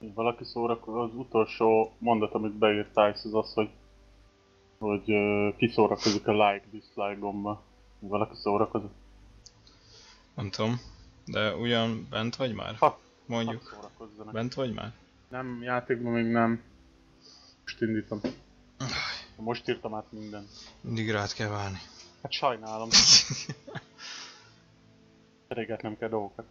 Valaki szórakozik, az utolsó mondat, amit beírtál, az az, hogy kiszórakozik a like-dislike gomba. Valaki szórakozik? Nem tudom, de ugyan bent vagy már? Ha, Mondjuk. szórakozzanak. Bent vagy már? Nem, játékban még nem. Most indítom. Most írtam át minden. Mindig rád kell várni. Hát sajnálom. Cserégetnem kell dolgokat.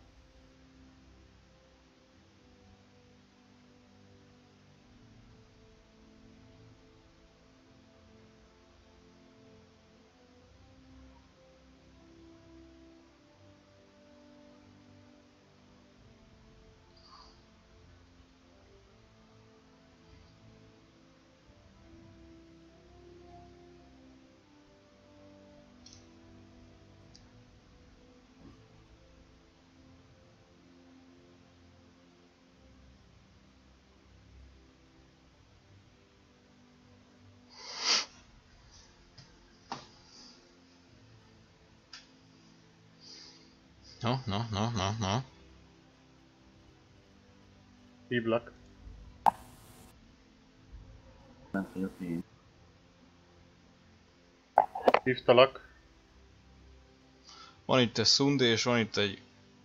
No. Hívlak. Bent vagyok én. Hívtalak. Van itt egy szundi és van itt egy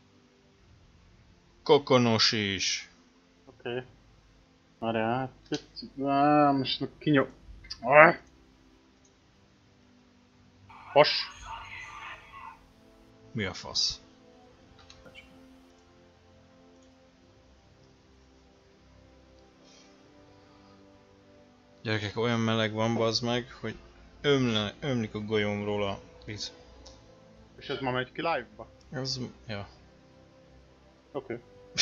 kokonos is. Oké. Várjál, most kinyom. Has. Mi a fasz? Gyerekek, olyan meleg van, bazd meg, hogy ömlik a golyómról a víz. És ez ma megy ki live-ba? Ez... ja. Oké.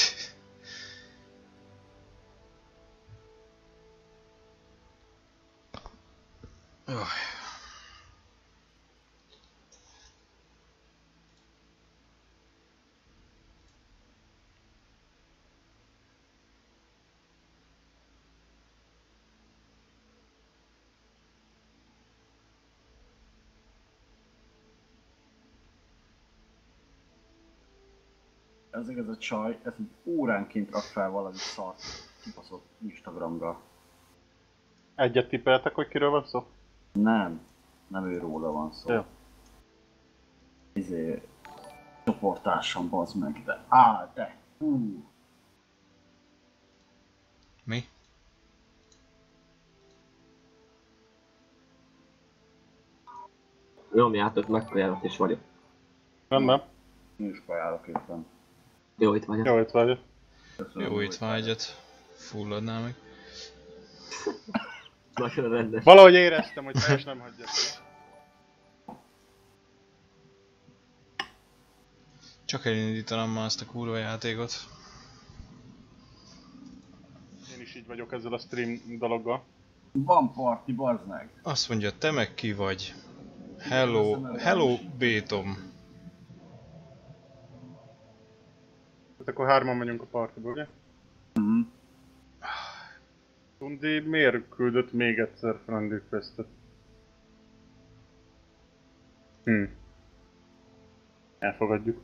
Öh. Ezek ez a csaj, ez egy óránként rak fel valami szart kibaszott Instagramra. Egyet tippeltek, hogy kiről van szó? Nem ő róla van szó. Jó. Csoporttársam, bazd meg, de de. Mi? Nyomjátok, megkajálok és vagyok. Nem. Én is kajálok éppen. Jó, itt vagyok. Jó, itt vagy. Köszönöm, Jó, hogy itt van egyet. Fulladnál meg. Nagyon rendes. Valahogy éreztem, hogy teljes nem hagyja. Csak elindítanám már ezt a kurva játékot. Én is így vagyok ezzel a stream dologgal. Van party, bazd meg! Azt mondja, te meg ki vagy? Hello Bétom. Hát akkor hárman megyünk a partiba, ugye? Tundi miért küldött még egyszer friend requestet? Elfogadjuk.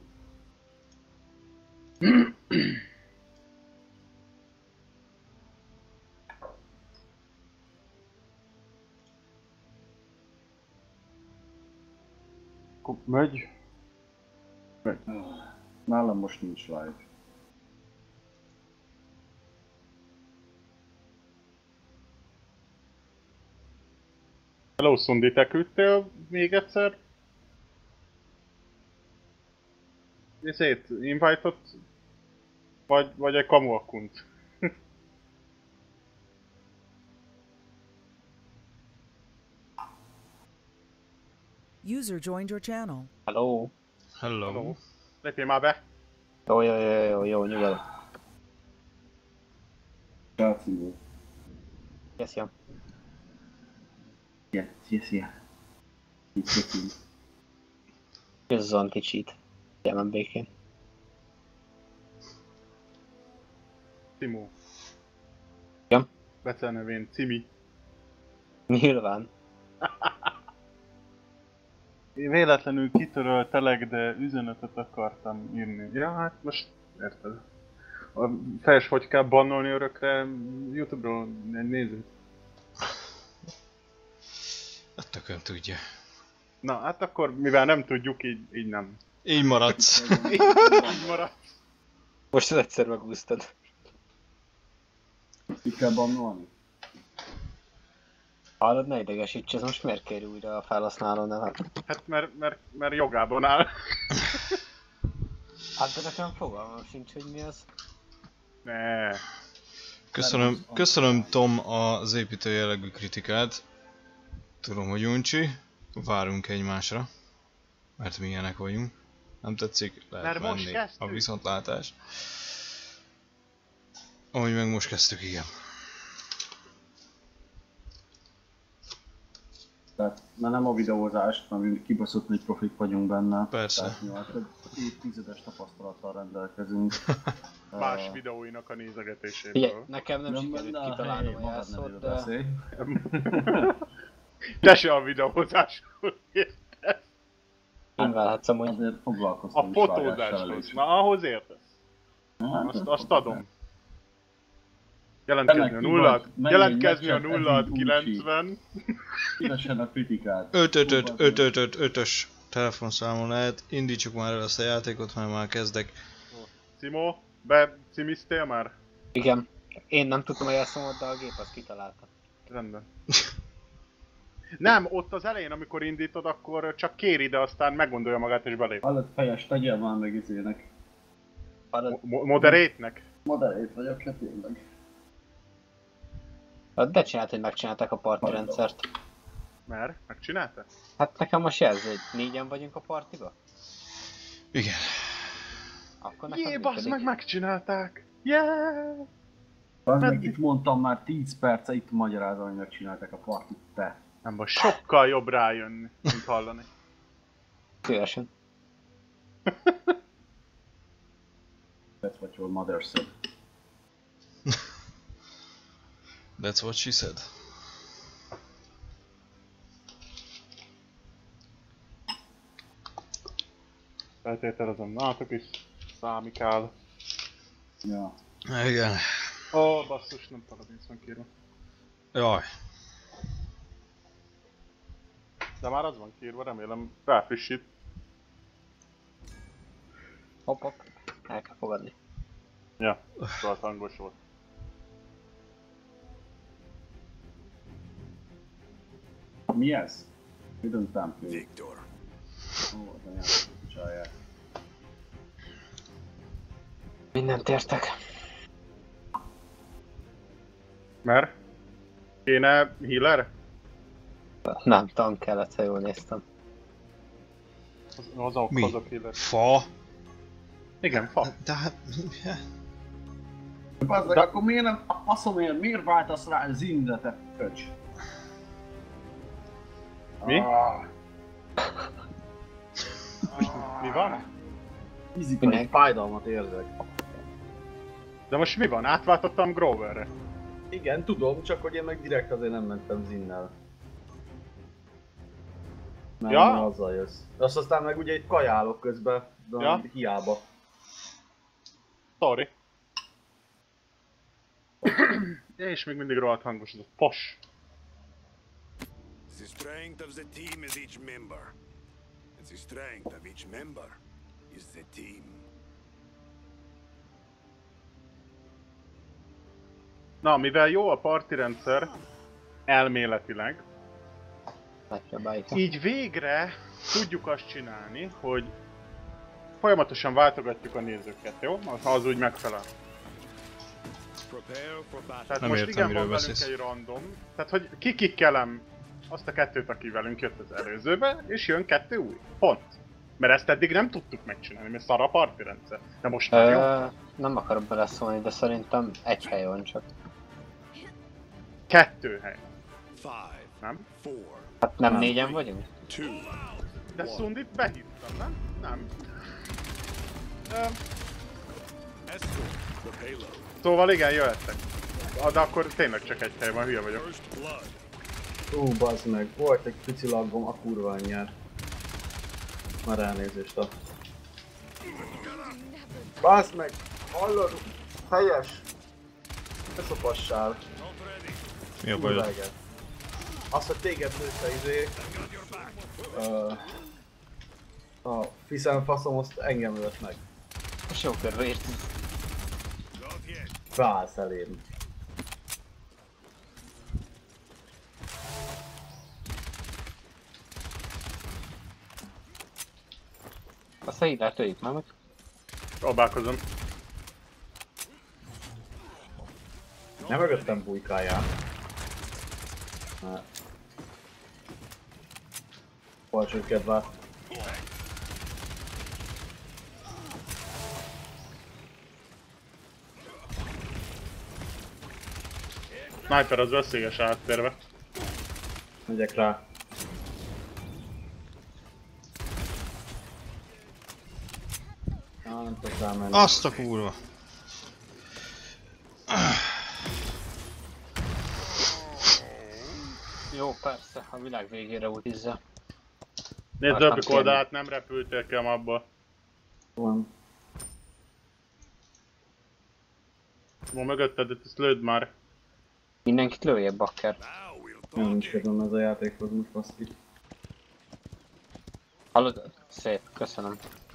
Akkor megy. Nálam most nincs live. Hello Szundi, te küldtél még egyszer? Invite-ot? Vagy egy kamu account? User joined your channel. Hello. Hello. Lépjél már be! Jó, nyugodj. Csácívó. Szia. Szia. Itt. Közzon kicsit. Jelmen békén. Timó. Ja. Becenevén Cimi. Nyilván. Én véletlenül kitöröltelek, de üzenetet akartam írni. Ja, hát most érted. A fejes, hogy kell bannolni örökre YouTube-ról nézzük. A tököm tudja. Na, hát akkor mivel nem tudjuk, így nem. Így maradsz. Így marad. Most az egyszer megúsztad. Ki kell bannolni? Hallod, ne idegesíts, ez most miért kéri újra a felhasználó nevet? Hát mert jogában áll. Hát de nekem fogalmam sincs, hogy mi az. Ne. Köszönöm Tom az építő jellegű kritikát. Tudom, hogy uncsi. Várunk egymásra. Mert mi ilyenek vagyunk. Nem tetszik? Lehet Mert most menni kezdtük. a viszontlátás. Ahogy meg most kezdtük, igen. Tehát, mert nem a videózás, mert kibaszott nagy profik vagyunk benne. Persze. Tehát, mi hát egy évtizedes tapasztalattal rendelkezünk. Más videóinak a nézegetéséből. Figyelj, nekem nem sikerült kitalálnom a jelszót, de... Te se a videózásról értesz. Inválhatsz amúgy. Azért foglalkoztam A is vágással fotózáshoz. is. Na, ahhoz értesz. Hát, Azt adom. Jelentkezni a nullát. Jelentkezni a nullát 90. Szívesen a kritikát. 5-5-5-5-5-5-ös telefonszámon lehet. Indítsuk már el ezt a játékot, mert már kezdek. Cimo, cimiztél már? Igen. Én nem tudtam a jelszómat, de a gép azt kitalálta. Rendben. Nem, ott az elején, amikor indítod, akkor csak kéri, de aztán meggondolja magát és belép. Hallod, fejes, tegyél már meg izének. Hallod? Moderate-nek? Moderét vagyok, hát tényleg. De csinált, hogy megcsinálták a parti rendszert. Mert? Megcsinálta? Hát nekem most jelző, hogy 4-en vagyunk a partiba? Igen. Akkor nekem Jé, bassz működik. meg, megcsinálták! Yeah! Meg itt mondtam már 10 perce, itt magyarázom, hogy megcsinálták a partit, te. Nem baj, sokkal jobb rájönni, mint hallani. Szívesen. That's what your mother said. That's what she said. Feltételezem, nálatok is számikál. Ja. Igen. Ó, basszus, nem paradinsz van kírva. Jaj. De már az van kírva, remélem ráfrissít. Hopp, hopp. El kell fogadni. Ja, szóval hangos volt. Mi ez? Mi döntem ki? Viktor. Ó, az anyám, csalják. Mindent értek. Mert? Kéne healer? Nem, tank kellett, ha jól néztem. Azok Mi? healer. Fa? Igen, fa. De hát... Bazdmeg, akkor miért nem, a faszomért, miért váltasz rá az indre, te köcs? Mi? Ah, Most mi van? fizikai fájdalmat érzek. De most mi van? Átváltottam Groverre. Igen, tudom, csak hogy én meg direkt azért nem mentem zinnel. Nem, Ja? azzal jössz. Azt aztán meg ugye itt kajálok közben, de Ja? hiába. Sorry. És még mindig rohadt hangos ez a fos. The strength of the team is each member. And the strength of each member is the team. Na, mivel jó a parti rendszer, elméletileg, Megpróbáljuk. így végre tudjuk azt csinálni, hogy folyamatosan váltogatjuk a nézőket, jó? Ha az úgy megfelel. Prepare for battle. Tehát Nem most értem, igen, miről van velünk beszélsz. egy random, tehát hogy kikikkelem azt a kettőt, aki velünk jött az előzőbe, és jön 2 új. Pont. Mert ezt eddig nem tudtuk megcsinálni, mert szar a parti rendszer. De most már jó. Nem akarok beleszólni, de szerintem egy hely van csak. 2 hely, 5, nem? 4, Hát nem 4-en vagyunk? 2. De Sundit behívtam, nem? Nem. Escort the payload. Szóval igen, jöhettek. De akkor tényleg csak egy hely van, hülye vagyok. First blood. Bazd meg, volt egy pici laggom a kurva anyját. Már elnézést a... Bazd meg! Hallod? Helyes! Ne szopassál. Mi a bajod? Kurváget. Azt, hogy téged lőtte izé... A fiszenfaszom, azt engem lőtt meg. Most jó körbe ért. Válsz elém. Azt a hídát töljük már meg. Próbálkozom. Nem mögöttem bujkáljál. Falsőt kedvát. Sniper az veszélyes áttérve. Megyek rá. Nem tudok rámenni. Azt a kurva! Jó, persze, a világ végére ultizza. Nézd, Akartam öbbik oldalát, nem repültél ki a mapba. Van. Van mögötted, ezt lőd már. Mindenkit lője, bakker. Now we'll Nem talk. nincs kedvem ez a játékhoz most baszki. Hallod? Szép, köszönöm.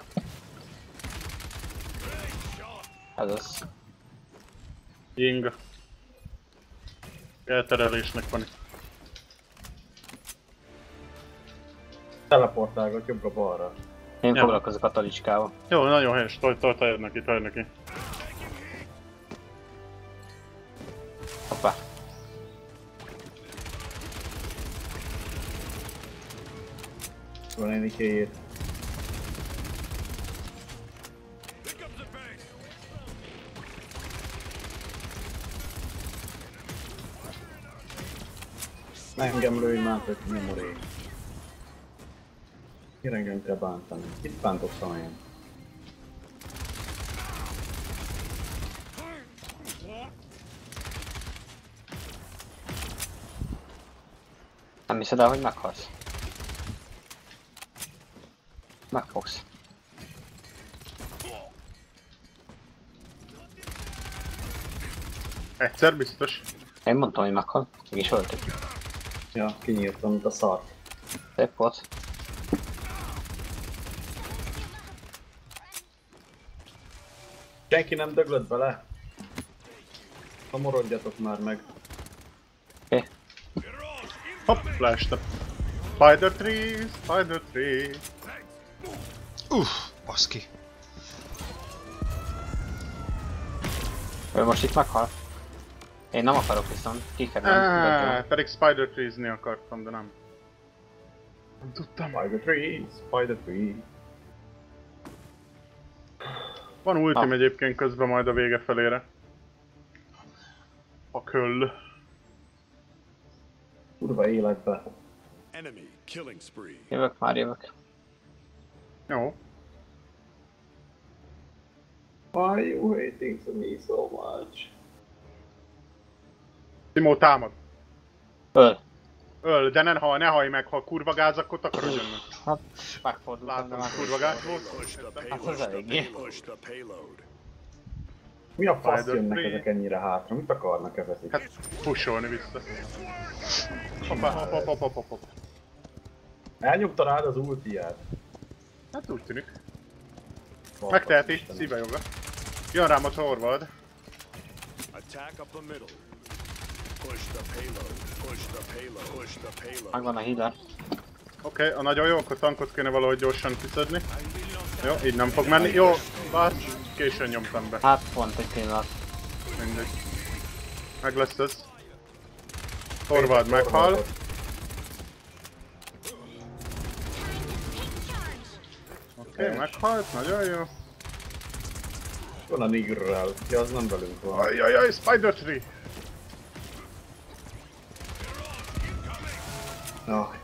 Ez az. Ying. Elterelésnek van itt. Teleportálgat jobbra-balra. Én Ja. foglalkozok a talicskával. Jó, nagyon helyes, tajad neki. Hoppá. Van egy ikéjét. Pick up the pace. Engem lőj már, hogy memoré. Miért engem kell bántani? Itt bántottam én. Nem hiszed el, hogy meghalsz? Megfogsz. Egyszer biztos. Én mondtam, hogy meghal. Meg is öltük. Ja, kinyírtam, mint a szart. Szép volt. Senki nem döglött bele? Szomorodjatok már meg. Oké. Hopp, leestem. Spider tree. Baszki. Ő most itt meghal. Én nem akarok viszont. Kikerülöm. Pedig Spider trees-ni akartam, de nem. Nem tudtam. Spider tree. Van ultim Ah. egyébként közben majd a vége felére. A köll. Kurva életbe. Enemy killing spree. Jövök már, jövök. Jó. Why are you hating me so much? Timó támad. Öl. Öl, de ne hallj meg, ha kurva gáz, akkor takarodjon meg. Hát, megfordultam, de Látom, már kurva gáz volt. Push the Hát payload. az eléggé. Push the payload. Mi a fasz Spider jönnek tree. ezek ennyire hátra? Mit akarnak ezek itt? Hát, pusolni vissza. Hoppá. Elnyomta rád az ultiját. Hát úgy tűnik. Megteheti, szíve joga. Jön rám a Thorvald. Attack up the middle. Push the payload. Push the payload. Push the payload. megvan a healer. Oké, a nagyon jó, akkor tankot kéne valahogy gyorsan kiszedni. Jó, így nem fog menni. Jó, bász, későn nyomtam be. Hát pont egy pillanat. Mindegy. Meg lesz ez. Thorvald meghal. Oké, meghalt, nagyon jó. Van a Nigrrel. Ja, az nem velünk van. Ajajaj, Spider Tree! Jaj.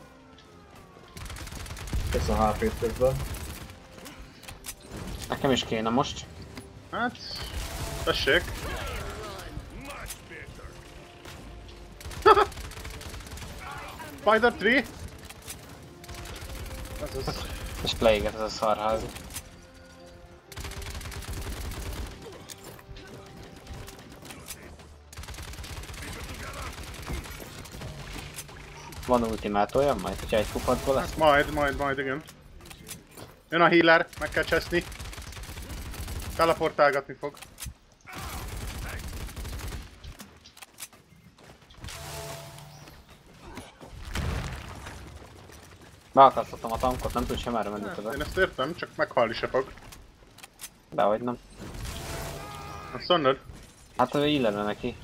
Ez a HP-t közben. Nekem is kéne most. Hát, tessék. Spider Tree! Ez az. És leéget ez a szarházi. Van ultimátorja majd, hogyha egy kupatból lesz? Majd, igen. Jön a healer, meg kell cseszni. Teleportálgatni fog. Beakasztottam a tankot, nem tud sem erre menni Én tovább. ezt értem, csak meghalni se fog. Dehogy nem. Azt mondod? Hát ő illene neki.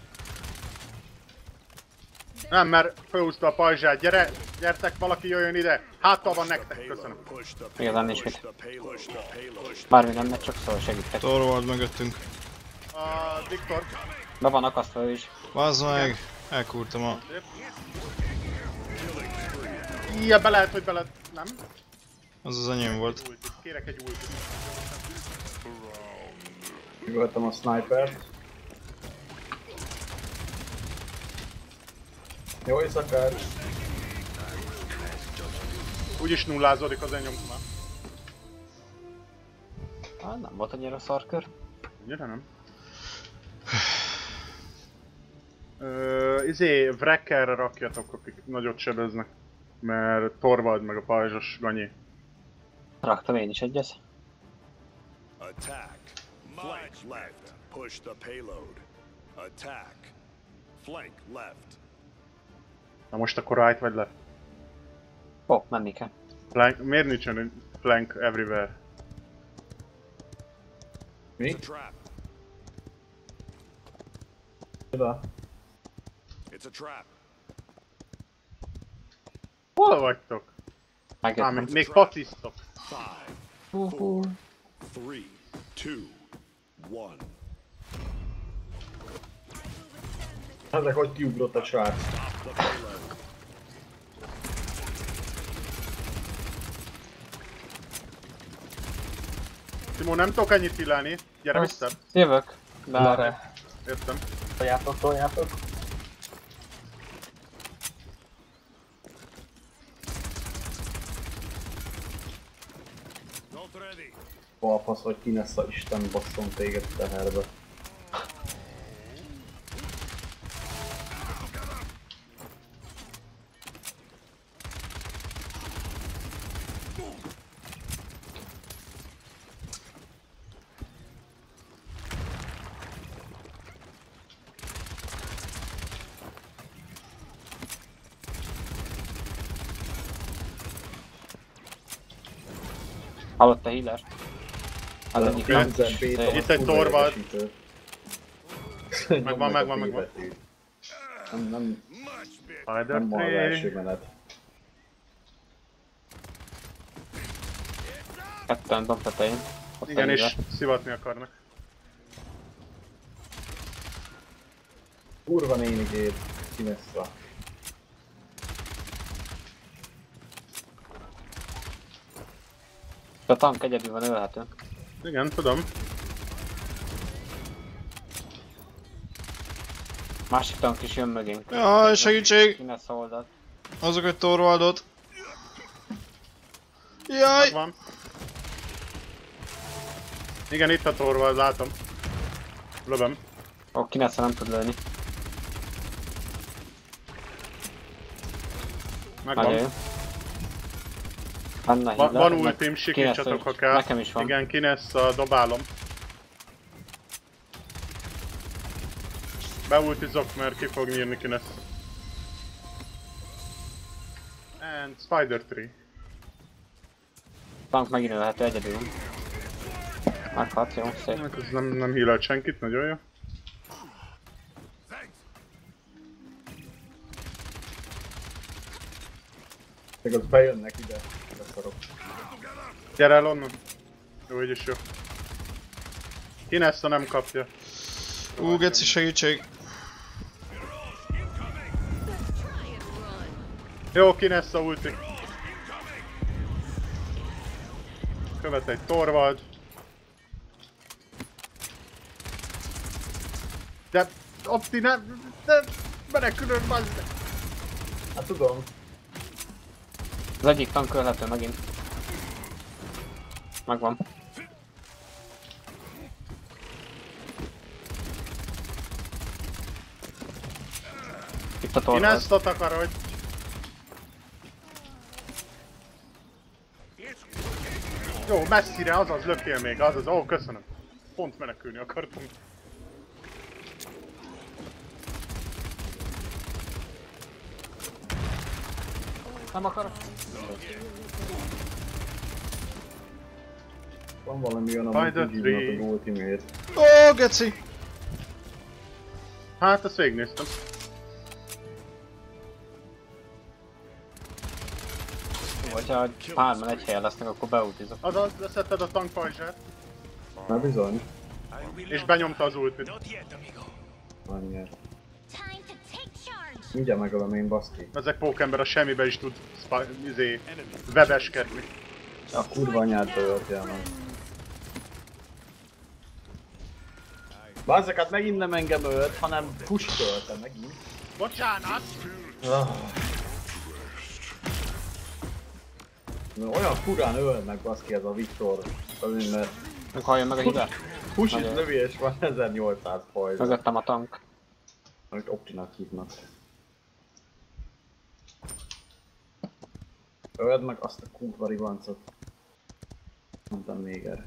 Nem, mert felhúzta a pajzsát. Gyertek, valaki jöjjön ide. Háttal van nektek, köszönöm. Igazán nincs mit. Bármi nem megy, csak szól segítek. Torvald mögöttünk. A Viktor. Be van akasztva ő is. Vazd meg! Elkúrtam a... Ilyen be lehet, hogy bele... Nem? Az az enyém volt. Ultit. Kérek egy ultit. Üvöltem a snipert. Jó éjszakát! Úgyis nullázódik az enyom már. Ah, nem volt annyira szarkör. Annyira nem. Wreckerre rakjatok, akik nagyot sebeznek. Mert Torvald meg a pajzsos Ganyi. Raktam én is egyet. Attack. Flank left. Push the payload. Attack. Flank left. Na most akkor right vagy left? Ó, menni kell. Flank, miért nincsen flank everywhere? It's a trap. Oda. It's a trap. Hol vagytok? Megjöttem. Még patisztok. 5, 4, 3, 2, 1. Ezek hogy kiugrott a srác. The payload. Simó, nem tudok ennyit hillálni. Gyere vissza. Jövök. De erre. Értem. Toljátok. Not ready. Balfasz, hogy ki lesz a Isten basszon téged teherbe. Hallott a healer? Az egyik oké. nem. Itt egy Torvald. Megvan. Nem Spider van az 3. első menet. Ketten domb tetején. Ott a Igen, és healer. szivatni akarnak. Kurva nénigét, Kinessa. A tank egyedül van ölhető. Igen, tudom. Másik tank is jön mögénk. Jaj, segítség! Kinessa oldalt. Azok egy Torvaldot. Jaj! Van. Igen, itt a Torvald, látom. Lövöm. Ó, Kinessa nem tud lőni. Nagyon Megvan. jó. Benne Van healer. ultim, sikítsatok, ha kell. Nekem is van. Igen, Kinessa, dobálom. Beultizok, mert ki fog nyírni Kinessa. And Spider 3. Tank megint ölhető egyedül. Meghat, jó, szép. Hát ez nem healelt senkit, nagyon jó. Még az bejönnek ide, beszarok. Gyere el onnan. Jó, így is jó. Kinessa nem kapja. Geci, segítség! Jó, Kinessa ulti. Követ egy Torvald. De Opti nem... De menekülön, bazd! Hát tudom. Az egyik tank ölhető megint. Megvan. Itt a torvald. Kinessa takarodj! Jó, messzire, azaz löktél még, azaz, ó, köszönöm. Pont menekülni akartam. Nem akarok. Van valami olyan, By amit the úgy hívnak, tree. hogy ultimate. Ó, geci! Hát, ezt végignéztem. Hogyha hárman egy helyen lesznek, akkor beultizok. Azaz, leszetted a tankpajzsát, Na bizony. és benyomta az ultit. Annyiért. Time to take charge. Mindjárt megölöm én, baszki. Ezek pókember a semmibe is tud webeskedni. A kurva anyád beöltél meg. Bazzak, hát megint nem engem ölt, hanem Push ölte megint. Bocsánat! Olyan furán öl meg baszki ez a Viktor. Azért, mert Meg halljon meg a hibát. Push Nagyon. itt lövi és van 1800 fajz. Mögöttem a tank. Amit Optinak hívnak. Öld meg azt a kurva ribancot. Mondtam még erre.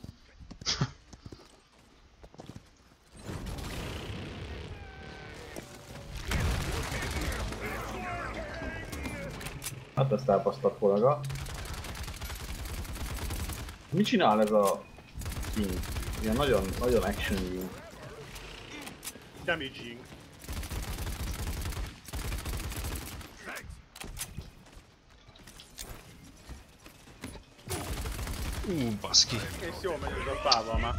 Hát ezt elbasztott kollega. Mit csinál ez a King? Ilyen nagyon action King. Damaging. Baszki. És jól megy ez a fával már.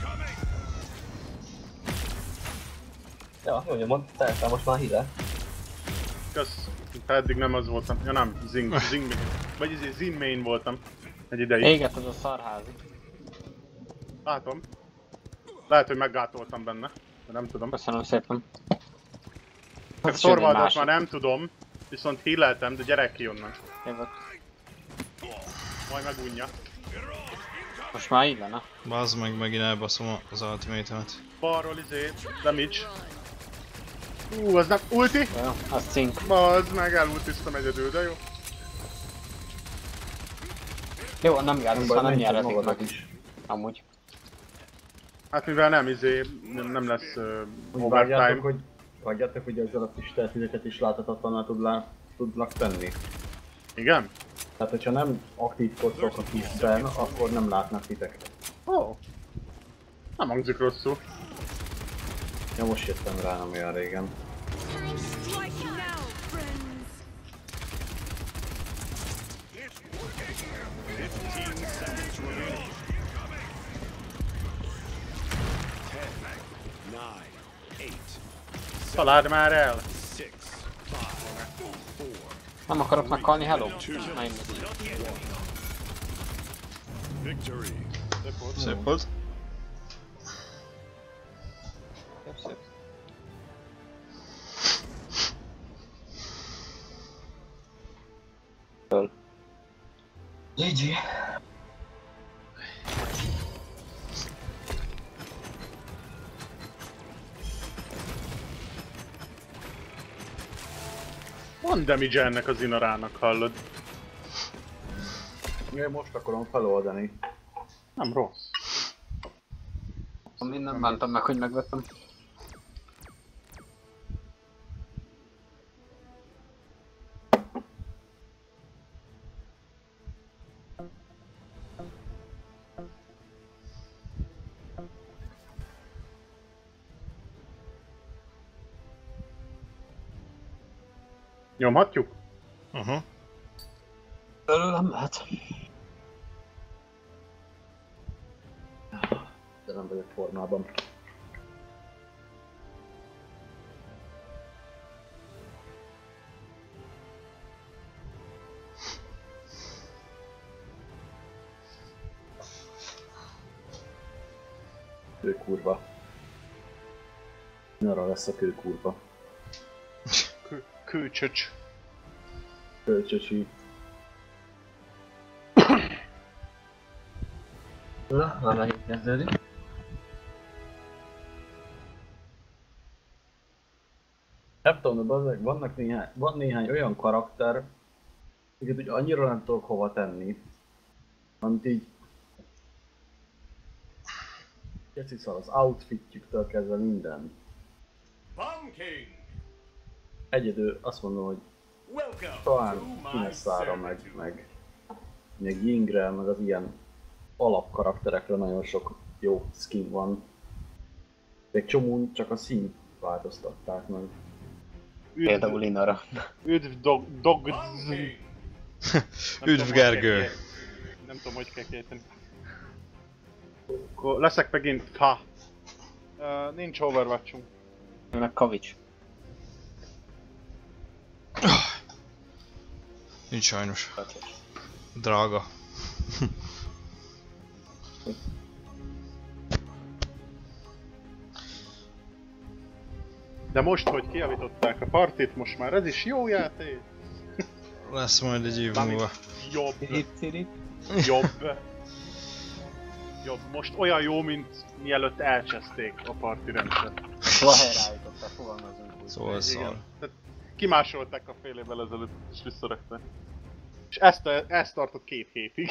Ja, mondja, mondtál most már híre. Kösz. Ha eddig nem az voltam. Ja nem, Zing main. Vagy Zin main voltam. Egy ideig. Éget az a szarházi. Látom. Lehet, hogy meggátoltam benne. De nem tudom. Köszönöm szépen. A szorvaldot már nem tudom. Viszont healeltem, de gyerek ki onnan. Jövök. Majd megunja. Most már így lenne. Bazd meg, megint elbaszom az ultimate-emet. Balról damage. Az nem ulti? Jó, az cink. Bazd meg, elultiztam egyedül, de jó. Jó, nem járunk, ha nem nyerhetik magadnak meg. is. Amúgy. Hát mivel nem nem lesz Vágjátok, overtime. hogy ezzel a kis tehetségeket is láthatatlanul tudlak tenni. Igen? Tehát, hogyha nem aktívkodtok a kisben, akkor nem látnak titeket. Ó. Nem hangzik rosszul. Ja, most jöttem rá, nem olyan régen. Time strike now, friends. 15 seconds remaining. 10, 9, 8, Találd már el! 6, 5, 4, Nem akarok meghalni, hello. Na, én victory. Szép volt. szép, szép. GG. Van damage ennek az Inarának, hallod? Én most akarom feloldani. Nem rossz. Én nem bántam meg, hogy megvettem. Nyomhatjuk? Nem lehet. De nem vagyok formában. Kőkurva. Arra lesz a kőkurva. Kőcsöcs. Kölcsösi. Na, már megint kezdődik. Nem tudom, de van néhány olyan karakter, amiket úgy annyira nem tudok hova tenni, amit így Keci szar, az outfitjüktől kezdve minden. Egyedül azt mondom, hogy talán Kineszára meg Yingre, meg az ilyen alapkarakterekre nagyon sok jó skin van. Egy csomón csak a szín változtatták meg. Például Inara. Üdv Üdv Gergő! Nem tudom, hogy kell kiejteni. Akkor leszek megint fa. Nincs Overwatch-unk. Meg Kavics. Nincs sajnos. Drága. De most, hogy kijavították a partit, most már ez is jó játék. Lesz majd egy év múlva. Jobb. Hit-ciri. Jobb. Jobb. Most olyan jó, mint mielőtt elcseszték a parti rendszert. Szóval helyreállították, fogalmazunk úgy. Szóval szar. Tehát kimásolták a fél évvel ezelőtt, és visszarakták. És ezt tartott 2 hétig.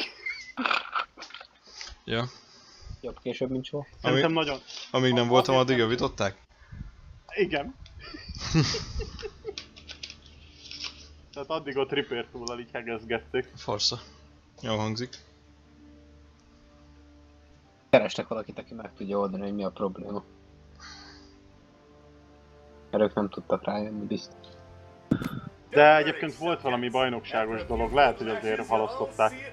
Ja. Jobb később, mint soha. Szerintem nagyon... Amíg nem voltam, addig javították? Igen. Tehát addig ott Repair Tool-al így hegezgették. Farsza. Jó hangzik. Kerestek valakit, aki meg tudja oldani, hogy mi a probléma. Mert ők nem tudtak rájönni, biztos. De egyébként volt valami bajnokságos dolog, lehet, hogy azért halasztották.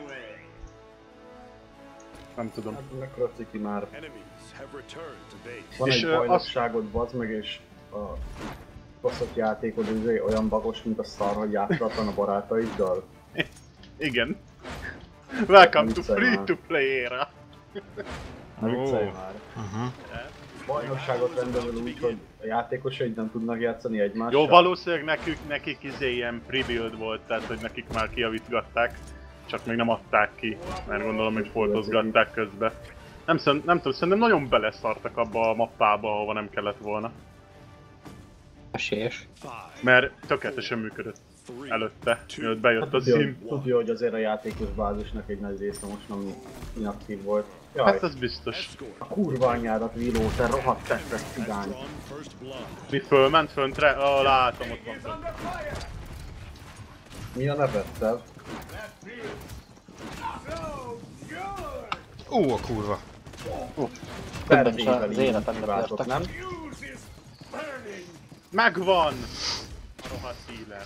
Nem tudom. Hát mekkora ciki már. Enemies have returned to base. Van És, egy bajnokságot, bazd meg, és a baszott játékod olyan bagos, mint a szar, hogy játszatlan a barátaiddal. Igen. Welcome to Viccelj free már. to play era. Ne viccelj már. Bajnokságot rendezül úgy, hogy a játékosaid nem tudnak játszani egymással. Jó, valószínűleg nekik ilyen pre-build volt, tehát hogy nekik már kijavítgatták. Csak még nem adták ki, mert gondolom, hogy foltozgatták közben. Nem tudom, szerintem nagyon beleszartak abba a mappába, ahova nem kellett volna. Esélyes. Mert tökéletesen működött előtte, mielőtt bejött a szín. Tudja, hogy azért a játékos bázisnak egy nagy része most nem inaktív volt. Jaj, Hát ez biztos. a kurva anyádat Viló, te rohadt testes cigány. Mi fölment föntre? Látom, ott van fönt. Mi a nevettel? A kurva. Többen is az életembe kiváltott, törtek. nem? Megvan! A rohadt healer.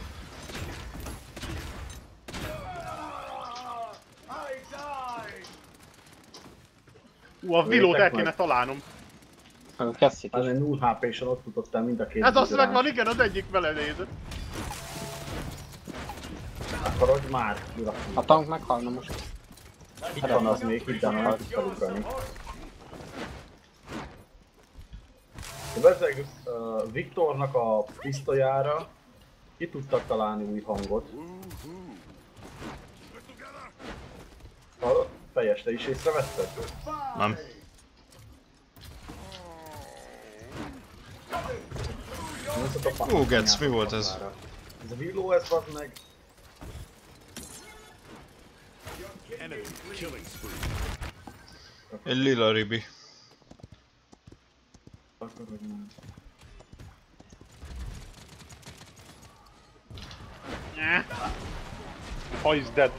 A Vilót el kéne találnom. Kesszit Az is. egy 0 HP-sen ott futottál mind a két Ez azt vizuráns. megvan, igen, az egyik vele nézett. Akarod már? A tank meghalna most. Itt van az még, hidd el, nem tudsz felugrani. Bezzeg Viktornak a pisztolyára ki tudtak találni új hangot. A fejes, te is észrevetted? Nem. Getsz, mi volt ez? Ez a villó, ez van meg. Enemy killing spree. Egy lila ribi. Oh, is dead.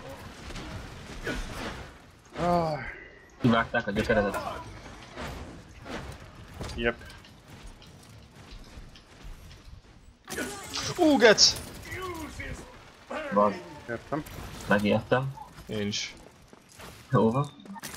Kivágták a gyökeredet. Yep. Getsz! Van. Értem. Megijedtem. Én is. Jó van.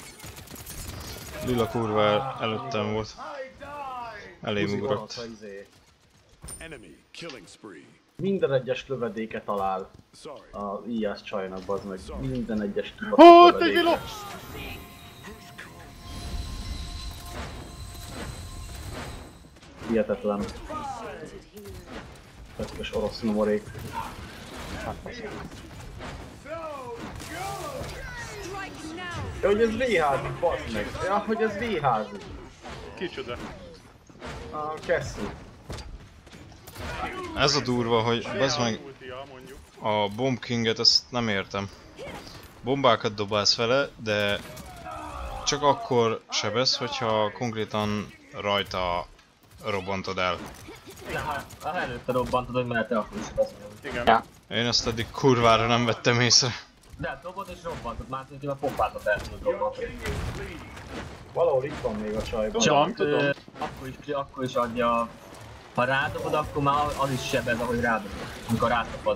Lila kurva előttem volt. Elém Uzi ugrott. gonosz, Enemy killing spree. Minden egyes lövedéke talál Sorry. a IAS csajnak, bazd meg. Minden egyes Ó, kibaszott te Viló! lövedéke. Hihetetlen. Tökös orosz nyomorék. Ja, hogy ez V-házi, bazd meg. Ja, hogy ez V-házi. Kicsoda. A Cassie. Ez a durva, hogy bazd meg Ultia, mondjuk. a Bomb Kinget, ezt nem értem. Bombákat dobálsz vele, de csak akkor sebez, hogyha konkrétan rajta robbantod el. Ha előtte robbantod, hogy mellette akkor is az. Igen. Ja. Én ezt eddig kurvára nem vettem észre. De hát dobod és robbantod, már tényleg pofátot el tudod robbantani. Valahol itt van még a csajban. Csak akkor is adja. Ha rádobod, akkor már az is sebez, ahogy rádobod. Amikor rátapad.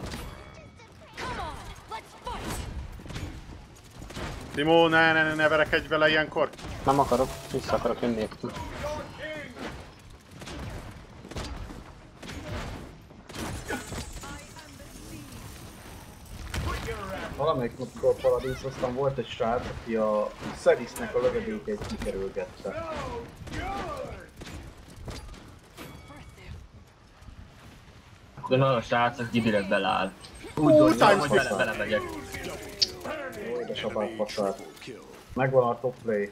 Timo, ne verekedj vele ilyenkor. Nem akarok, vissza akarok jönni értem. Valamelyik napokon Paradíszoztam, volt egy srác, aki a Szedisznek a lövedékeit kikerülgette. De nagyon srác, aki direkt beleáll. Úgy gondolom, hogy belemegyek. Jó, édesapád faszát. Megvan a top play.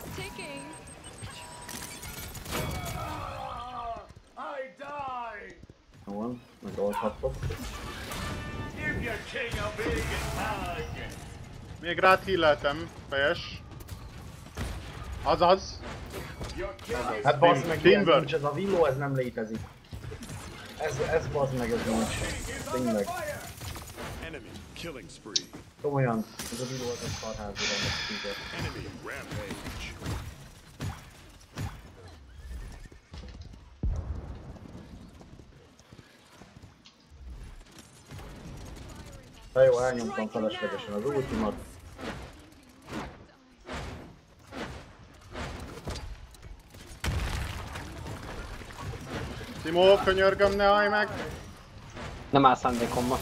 Jó van, megoldhattok. Még rád híleltem, fejes. Azaz. Hát bazd meg, ilyen Timber. nincs, ez a villó, ez nem létezik. Ez bazd meg, ez nincs. Tényleg. Enemy killing spree. Komolyan, ez a villó, ez a szarházban van, ez tízet. Enemy rampage. De jó, elnyomtam feleslegesen az ultimat. Timo, könyörgöm, ne állj meg! Nem áll szándékomban.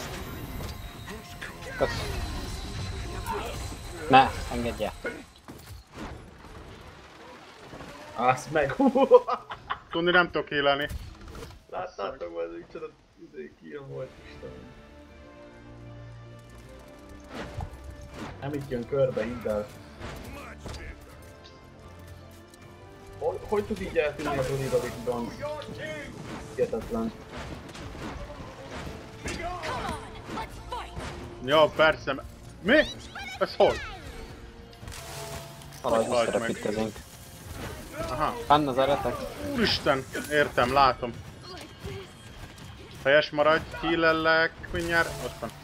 Kösz. Ne, engedje. Állsz meg! Tudni nem tudok hílelni. Láttátok, hogy ez micsoda kill volt, Istenem. Nem itt jön körbe, hidd el. Hogy tud így eltűnni az Oliverikban? Hihetetlen. Ja, persze. Mi? Ez hol? Valahogy Halt meg. visszarepítkezünk. Aha. Fenn az eretek. Úristen, értem, látom. Fejes maradj, hílellek, mindjárt, ott van.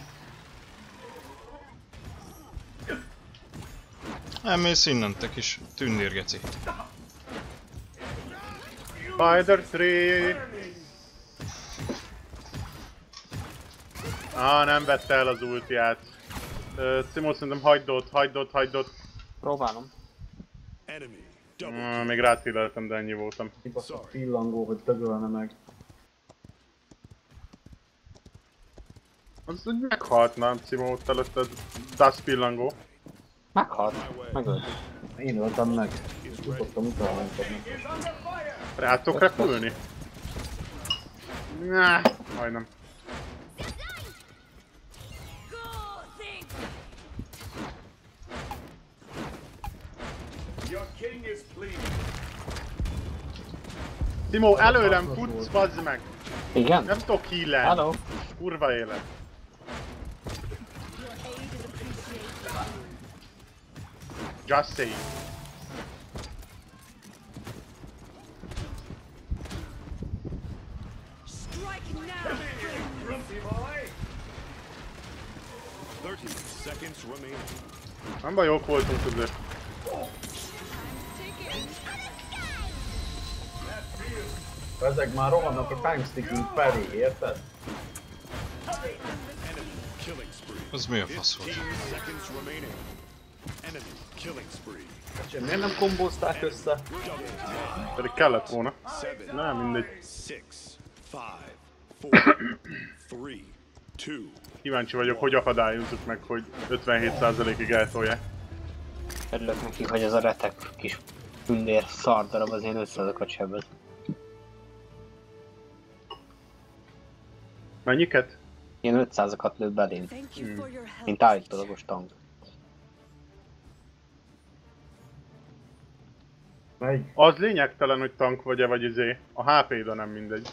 Elmész innen, te kis tündérgeci. Spider tree. Nem vette el az ultiát. Timo, szerintem hagyd ott. Próbálom. Enemy double. Még rád híleltem, de ennyi voltam. Kibaszott pillangó, hogy dögölne meg. Az úgy meghaltna, Timo, ott előtte Dust pillangó. Meghalt. Megölt. Én öltem meg. Tudottam utána meg. Rá tudok repülni? Majdnem. Timo, előlem futsz, bazd meg! Igen? Nem tudok healen. Hello. Kurva élet. Just saying. Strike now! 30 seconds remaining. Nem baj, jók voltunk azért. Ezek már rohannak a timestickünk felé, érted? Enemy killing spree. Az mi a fasz volt? 15 seconds remaining. Enemy killing spree. Miért nem kombózták össze? Pedig kellett volna. 7, Nem, mindegy. 6, 5, 4, 3, 2. Kíváncsi vagyok, hogy akadályozzuk meg, hogy 57%-ig eltolják. Örülök neki, hogy ez a retek kis tündér szardarab az én 500-akat sebez. Mennyiket? Ilyen 500-akat lő belém, Thank you for your help. mint állítólagos tank. Megy. Az lényegtelen, hogy tank vagy-e vagy izé. A HP-da nem mindegy.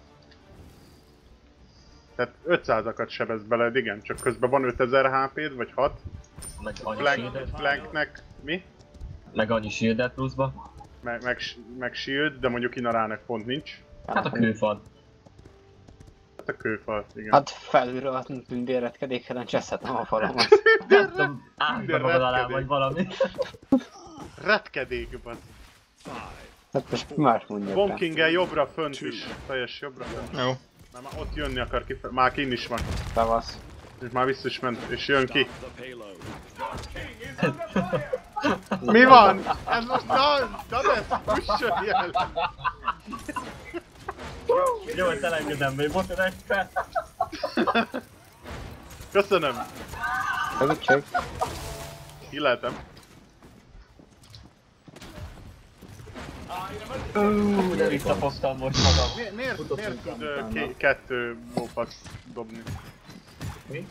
Tehát 500-akat sebez beled, igen, csak közben van 5000 HP-d, vagy 6. Meg annyi sédet. Flanknek mi? Meg annyi shieldet pluszba. Meg shield, de mondjuk Inarának pont nincs. Hát a kőfal. Hát a kőfal, igen. Hát felülről a tündérretkedékheden cseszhetem a falamat. Nem tudom, átbe magad alá vagy valami. Retkedék, bad. Hát most más mondjak. Bonkingen jobbra fönt is. Teljes jobbra fönt. Jó. Már ott jönni akar ki, már kinn is van. Bevasz. És már vissza is ment, és jön ki. Mi van? Ez most ez pusson jel! Jó, hogy elengedem, még most egy fel. Köszönöm! Segítség. Hilletem. De visszafogtam most magam. Miért tud kettő mófax dobni? Mi?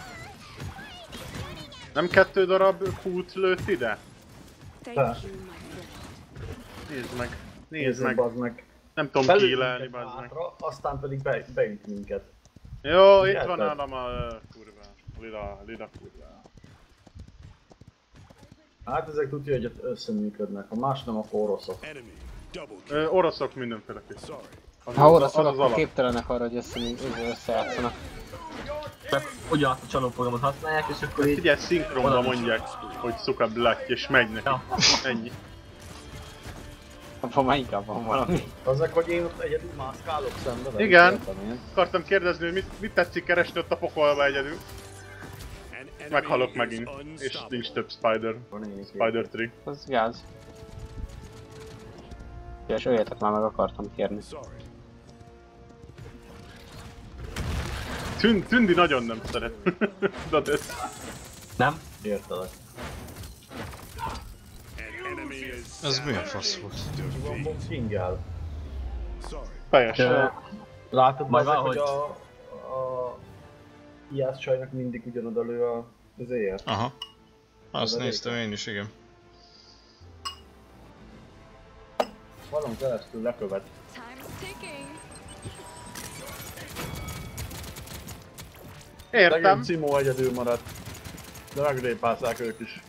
Nem 2 darab kút lőtt ide? Te. Nézd meg. Nézd meg. Bazd meg. Nem tudom kiélelni, bazd meg. Aztán pedig beüt minket. Jó, itt van nálam a kurva. Lida kurva. Hát ezek tudja, hogy összeműködnek. Ha más nem, akkor oroszok. Oroszok mindenféleképp. Ha oroszok, akkor képtelenek arra, hogy összejátszanak. Csak ugyanazt a csalóprogramot használják, és akkor így... Figyelj, szinkronban mondják, hogy Suka Black, és megy neki. Ja. Ennyi. Abban már inkább van valami. Azok, hogy én ott egyedül mászkálok szembe. Igen. Akartam kérdezni, hogy mit tetszik keresni ott a pokolba egyedül. Meghalok megint, és nincs több Spider. Spider 3. Az gáz. És öljetek már, meg akartam kérni. Tündi nagyon nem szeret. De ez... Nem? Értelek. Ez milyen fasz volt? Kingel. Teljesen. Látod majd ezek, valahogy... hogy a IAS csajnak mindig ugyanoda lő az éjjel? Aha. Azt néztem én is, igen. Valon keresztül lekövet. Értem. Legyen Cimó egyedül maradt. De megrépálták ők is.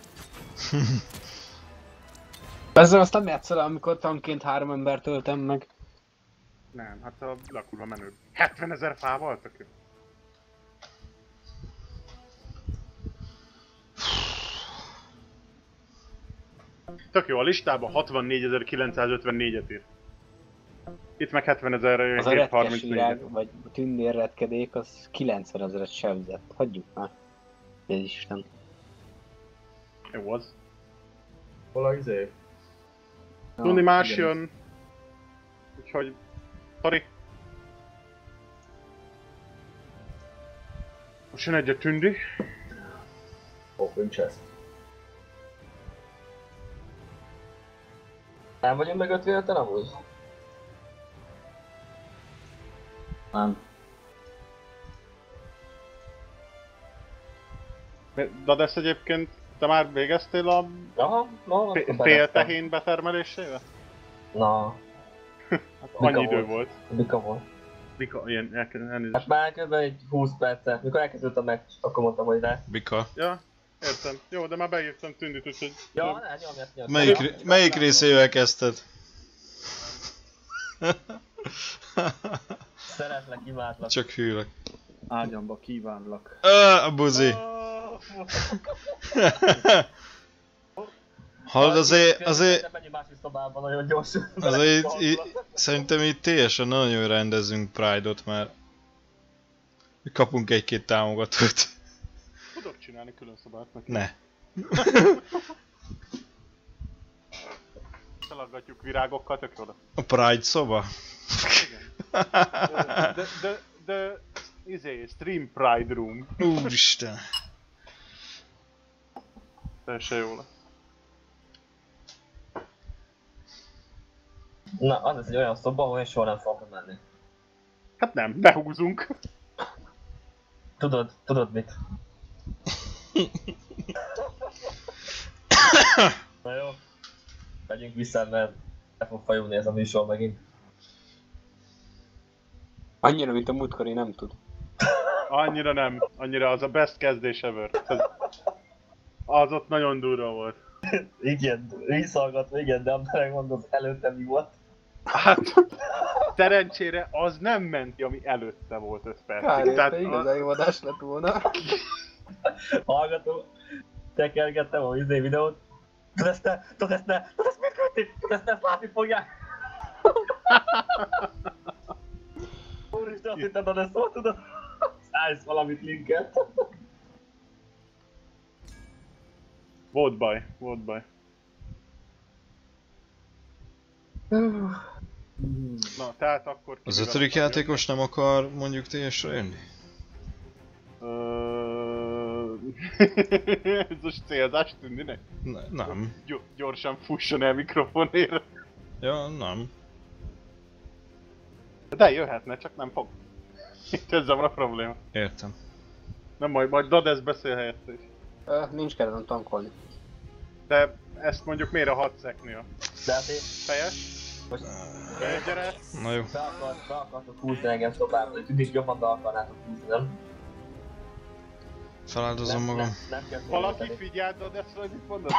Ezzel azt nem játszol, amikor tanként 3 embert öltem meg. Nem, hát a kurva menő. 70 000 fával, tök jó. Tök jó, a listában 64.954-et ír. Itt meg 70.734. Az a retkes virág, vagy tündérretkedék, az 90 000-et sebzett. Hagyjuk már. Jézisten. Jó az. Hol a izé? Tudni más jön. Úgyhogy... Sorry. Most jön egy a tündi. Open chest. Nem vagyunk meg 55-en amúgy? Nem. Dadesz egyébként, te már végeztél a Aha, no, féltehén betermelésével? Na. Hát annyi idő volt. Bika volt. Bika, ilyen elnézést. Hát már kb. Egy 20 percet, mikor elkezdődött a meccs, akkor mondtam, hogy rá. Bika. Ja, értem. Jó, de már beírtam Tündit, úgyhogy... Ja, ne, nyomjad. Melyik részével kezdted? Szeretlek, imádlak. Csak hűlök. Ágyamba kívánlak. A buzi. Hallod, azért... Menjünk másik szobában nagyon gyorsan. Azért szerintem itt teljesen nagyon rendezünk Pride-ot, mert kapunk egy-két támogatót. Tudok csinálni külön szobát neki. Ne. Felaggatjuk virágokkal, tök oda. A Pride szoba? Igen. De Stream Pride Room. Úristen. Teljesen jó lesz. Na, az lesz egy olyan szoba, ahol én soha nem fogok menni. Hát nem, behúzunk. Tudod mit? Na jó. Megyünk vissza, mert le fog fajulni ez a műsor megint. Annyira, mint a múltkori nem tud. Annyira nem. Annyira az a best kezdés ever. Az ott nagyon durva volt. Igen, visszahallgatva, igen, de amikor mondod, előtte mi volt? Hát, szerencsére az nem ment ki, ami előtte volt 5 percig. Kár érte, Tehát igazán jó adás lett volna. Hallgatom, tekergettem a videót. Tudod ezt mit küldték? Tudod ezt látni fogják? Úristen, azt hittem, hogy ezt szóval tudod? Szállsz valamit linket. Volt baj, volt baj. Na, tehát akkor... Az 5. játékos nem akar mondjuk TS-re jönni? Ez most célzás tűnnének? Nem. Gyorsan fusson el mikrofonért. Ja, nem. De jöhetne, csak nem fog. Itt ezzel van a probléma. Értem. Nem majd Dadesz beszél helyette is. Nincs kellene tankolni. De ezt mondjuk miért a 6 szeknél? De hát én... Fejes? Most... Gyere! Na jó. Be akartok húzni engem szobába, hogy tűnik jobban be akarnátok húzni, nem? Feláldozom magam. Nem kell Valaki figyeld Dadeszre, hogy mit mondod?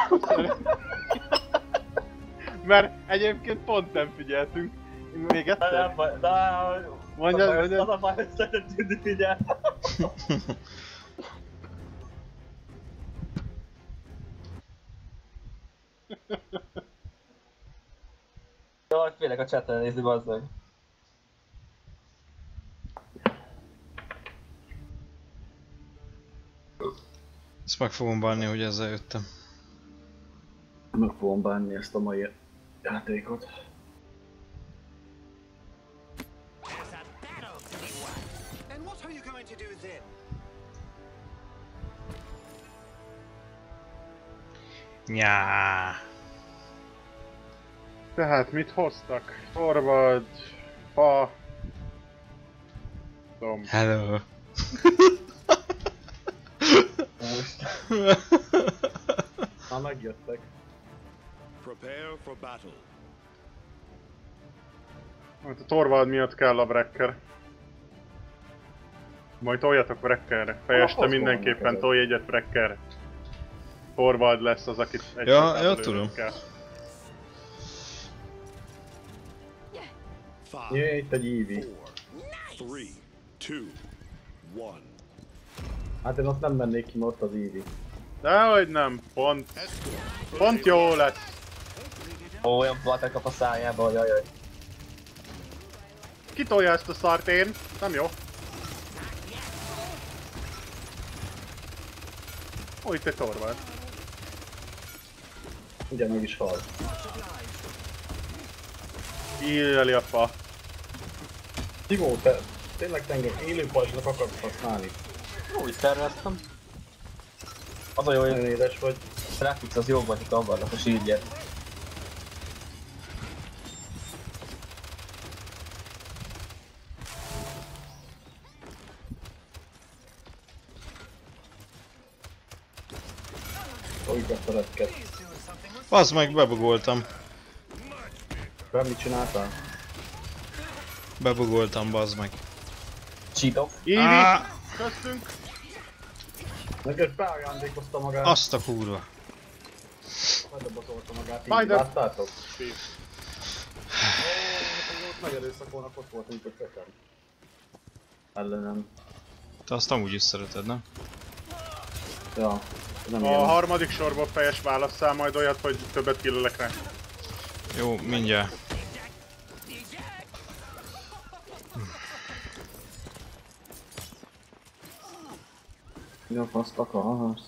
Mert egyébként pont nem figyeltünk. Még egyszer? Nem baj, Mondjad. Az a baj, hogy szeretett tűnni figyel. Jaj, félek a chatten nézni, bazd meg. Ezt meg fogom bánni, hogy ezzel jöttem. Meg fogom bánni ezt a mai játékot. Nyá. Tehát mit hoztak? Forward, fa... Dom. Hello. Már megjöttek. Prepare for battle. Hát a Torvald miatt kell a Brekker. Majd toljatok Brekkerre. Fejeste mindenképpen tolj egyet Brekkerre. Torvald lesz az, akit egy Ja, tudom. kell. Jé, itt egy Eevee. 4, 3, 2, 1. Hát én ott nem mennék ki, mert ott az Eevee. Dehogy nem, pont jó lesz. Ó, olyan platek kap a szájába, jajjaj. Ki tolja ezt a szart én? Nem jó. Ó, itt egy Torvald. Ugye meg is hal. Íjjeli a fa. Tigó, te tényleg te engem élő pajzsnak akarsz használni? Úgy terveztem. Az a jó, Nagyon hogy édes vagy. Refix az jó vagy, hogy vannak a sírje. Úgy a szeretket. Bazd meg, bebugoltam. Rám mit csináltál? Bebugoltam, bazd meg. Cheeto. Eevee! Köszönünk! Neked beajándékozta magát. Azt a kurva. Bedobozolta magát. Majd Így a- láttátok? Ott megerőszakolnak, ott volt, mint a kötem. Ellenem. Te azt amúgy is szereted, nem? Ja. Nem A ilyen. harmadik sorból fejes válasszál majd olyat, hogy többet kilölek rá. Jó, mindjárt. Mi a faszt akarsz?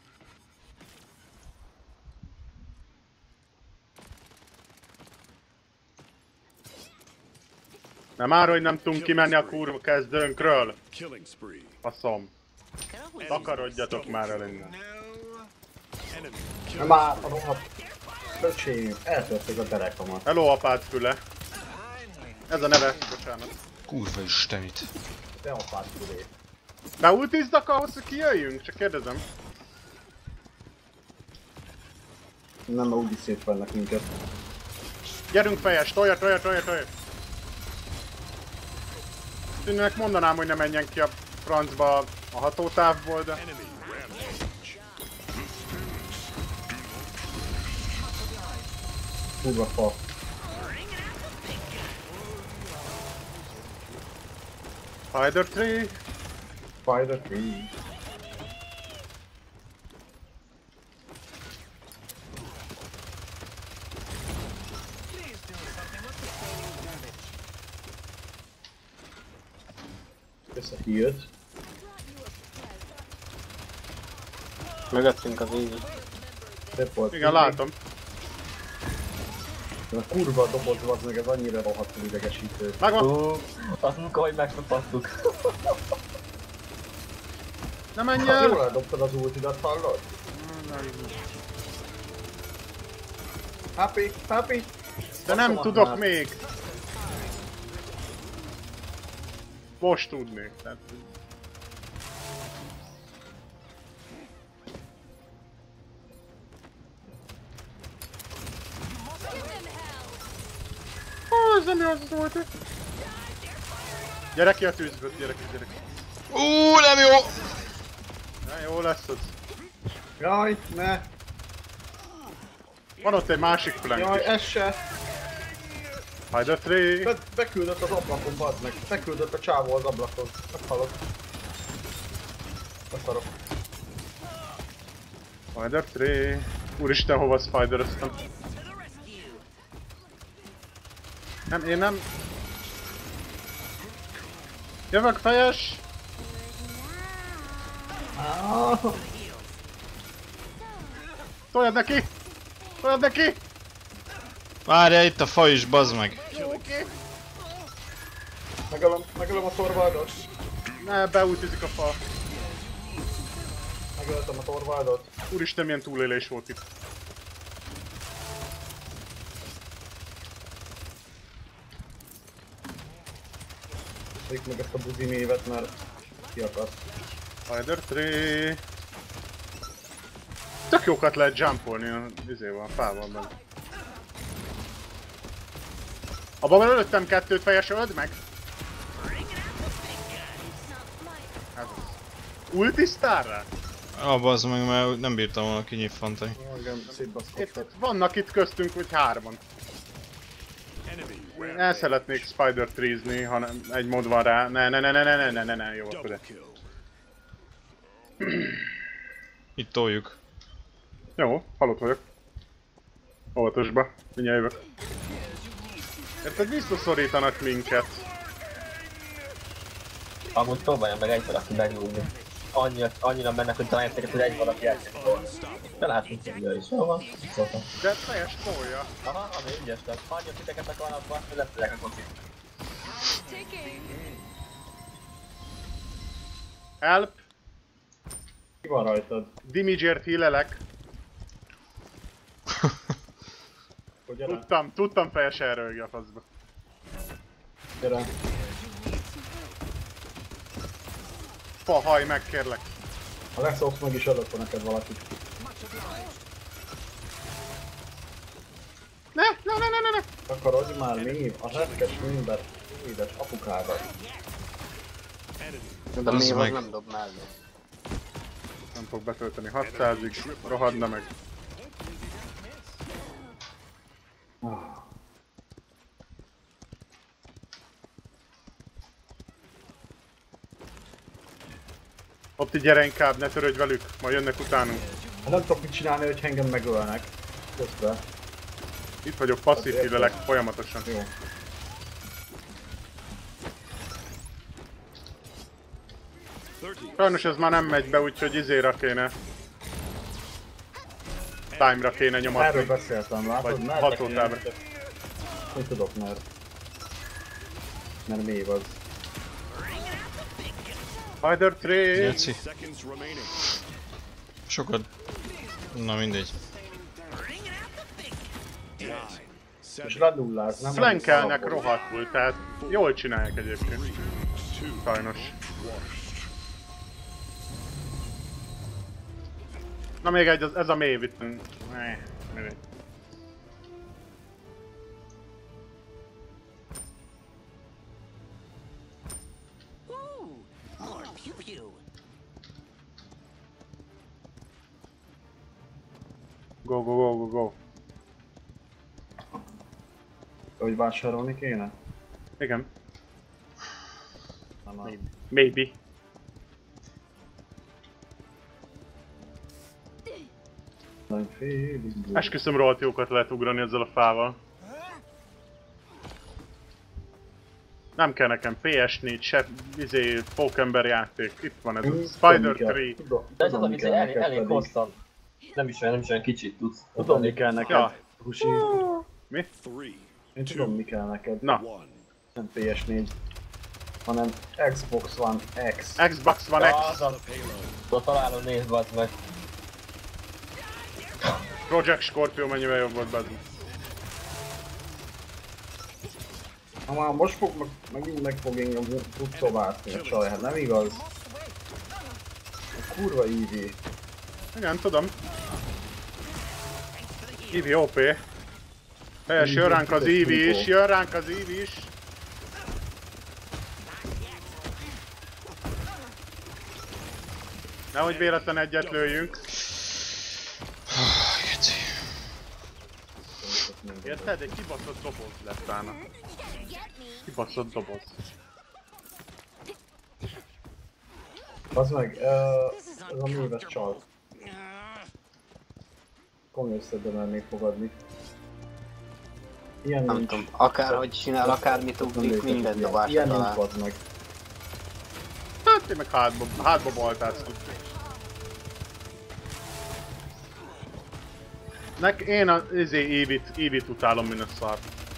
Nem már, hogy nem tudunk kimenni a kurva kezdőnkről. Killing spree. Faszom. Takarodjatok már el innen. Enemy Nem már a rohadt. Öcsém, eltörték a derekamat. Hello apád füle. Ez a neve, bocsánat. Kurva istenit. Te apád fülé. Beultizdak ahhoz, hogy kijöjjünk? Csak kérdezem. Nem, mert úgyis szétvennek minket. Gyerünk fejes, tolja. Tűnőnek mondanám, hogy ne menjen ki a francba a hatótávból, de... enemy rampage. Kurva fa. Spider Tree! Spider Tree. Összehírt. Mögöttünk az Eevee. Szép volt. Igen, látom. A kurva doboz az meg, ez annyira rohadtul idegesítő. Megvan! Azt munka, hogy megszopattuk. Ne menj Hát el! jól eldobtad az ultidat, hallod? Happy, happy! De nem Azt tudok már. még! Most tudnék, tehát... Ez nem jó az volt. Gyere ki a tűzből, gyere ki. Nem jó! Na, jó lesz az. Jaj, ne! Van ott egy másik flank Jaj, is. ez se! Spider Tree! Beküldött az ablakon, bazd meg! Beküldött a csávó az ablakon. Meghalok. Beszarok. Spider Tree! Úristen, hova spideröztem? Nem, én nem... Jövök, fejes! Toljad neki! Toljad neki! Várjál, itt a fa is, bazd meg. Megölöm a Torvaldot. Ne, beújtizik a fa. Megöltem a Torvaldot. Úristen, milyen túlélés volt itt. Vegyük meg ezt a buzi névet, mert ki akarsz. Spider Tree! Tök jókat lehet jumpolni a izéval, a fával meg. Abban előttem kettőt, fejes, öld meg! Ez az. Ultisztál? Bazd meg, mert nem bírtam volna kinyiffantani. Igen, szétbaszkodtad. Vannak itt köztünk, hogy hárman. Én el szeretnék Spider Treezni, ha egy mod van rá. Ne, jó, akkor de. Itt toljuk. Jó, halott vagyok. Óvatosba, mindjárt jövök. Érted, visszaszorítanak minket. Amúgy próbáljam meg egy valaki meglúgni. Annyira mennek, hogy talán egyszer, hogy egy valaki elcsik volna. De látunk, hogy jöjjön is. Jó van, szóltam. De teljes tolja. Aha, ami ügyes lett. Hagyja titeket a kanapba, hogy leszélek a kocsit. Help! Ki van rajtad? Dimigert hílelek. Hogy gyere, Tudtam fejes elrölgi a faszba. gyere. Fa, haj meg, kérlek. Ha leszoksz, meg is adott neked valaki. Ne! Akarod már mi? A retkes mindent, édes apukádat. De Az még meg. nem dob mellé. Nem fog betölteni 600-ig, rohadna meg. Opti, gyere inkább, ne törődj velük, majd jönnek utánunk. Hát nem tudok mit csinálni, hogy engem megölnek. Közben. Itt vagyok, passzív hílelek folyamatosan. Jó. Sajnos ez már nem megy be, úgyhogy izéra kéne. Time-ra kéne Erről nyomatni. beszéltem, látod? Vagy Mert hatótábra. Hogy tudok, mert még az. Spider Tree! Geci. Sokat... Na mindegy. És ledulláz, nem? Flankelnek rohadtul, tehát jól csinálják egyébként. Sajnos. Na még egy, ez a mély vitten. Mindegy. Go. Hogy vásárolni kéne? Igen. Nem. Maybe. Nagy félig. Esküszöm, rohadt jókat lehet ugrani ezzel a fával. Nem kell nekem PS4, se pókember játék. Itt van ez a Spider 3. De ez az, amit elég hosszan. Nem is olyan kicsit tudsz. Tudom, mi kell neked, Ja. Husi. Mi? Én tudom, mi kell neked. Na. Nem PS4, hanem Xbox One X. Xbox One X. Oda találom, nézd, bazd meg. Project Scorpio mennyivel jobb volt bezd. Ha már most megint meg fog engem puccoválni a csaj, hát nem igaz? A kurva Eevee. Igen, tudom. Eevee OP. Helyes, jön ránk az Eevee is, jön ránk az Eevee is. Nehogy véletlen egyet lőjünk. Érted? Egy kibaszott doboz lett rána. Kibaszott doboz. Az meg, ez a méves csal. Komoly összedbe mernék fogadni. Ilyen Nem nincs. tudom, akárhogy csinál, akármit ugrik, minden dobásra ilyen nincs, talál. bazd meg. Hát én meg hátba baltáztam. Én az Eevee-t utálom, mint a szar.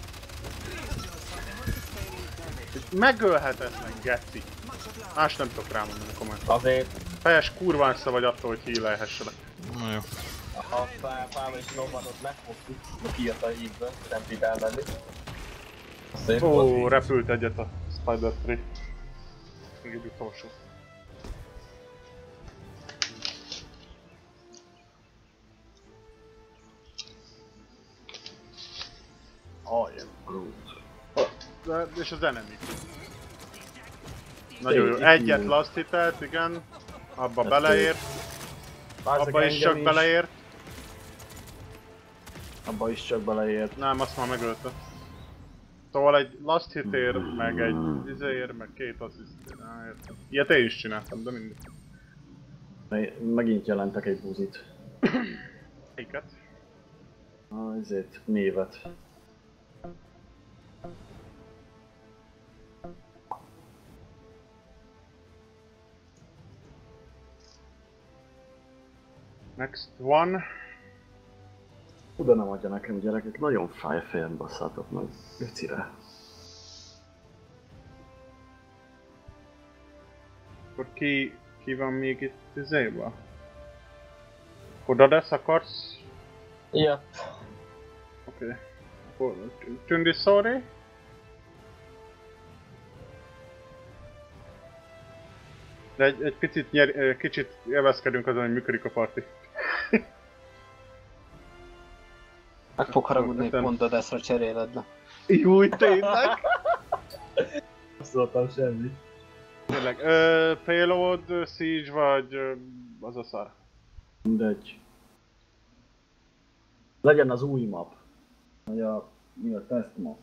Megölhetetlen, geci. Más nem tudok rámondani komolyan. Azért Fejes kurva össze vagy attól, hogy healelhessenek. Na jó. a fával is robbanot megfogtuk, kijött a hívbe, nem tud elmenni. Szép Ó, volt. repült egyet a Spider 3. Még egy utolsó. És az enemy. Nagyon jó. Egyet last hitelt, igen. Abba beleért. Abba is csak beleért. Abba is csak beleért. Nem, azt már megölte. Szóval egy last hitért, meg egy izéért, meg két asszisztért. Értem. Ilyet én is csináltam, de mindig. Megint jelentek egy buzit. Melyiket? Ezért névet. Next one. Oda nem adja nekem, gyerekek, nagyon fáj a fejem, basszátok meg. Öcire. Akkor ki van még itt izéba? Kodadesz akarsz? Ja. Oké. Akkor Tündi, sorry. De egy picit kicsit élvezkedünk azon, hogy működik a parti. Meg fog haragudni, hogy pont Odeszra cseréled le. Júj, tényleg? Nem szóltam semmit. Tényleg, payload, siege vagy az a szar? Mindegy. Legyen az új map. Vagy mi a test map.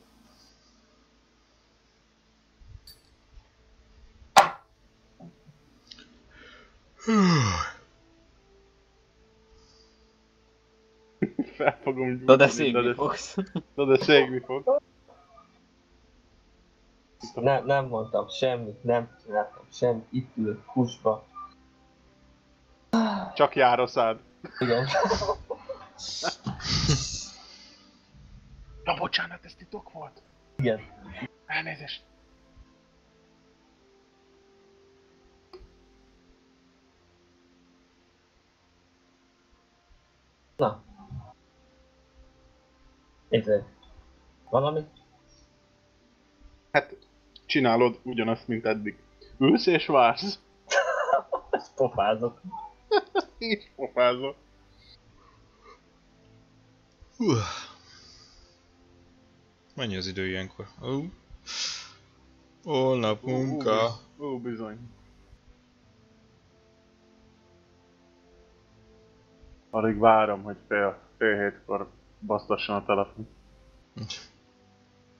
Fel fogom gyújtani. Na de szégni fogsz. Na de szégni fog. Nem mondtam semmit, nem csináltam semmit, itt ülök kusba. Csak jár a szád. Igen. Na bocsánat, ez titok volt. Igen. Elnézést. Na. Érted? Valami? Hát, csinálod ugyanazt, mint eddig. Ülsz és vársz. Ezt pofázok. És pofázol. Mennyi az idő ilyenkor? Holnap munka. Ó, bizony. Alig várom, hogy fél hétkor basztasson a telefon.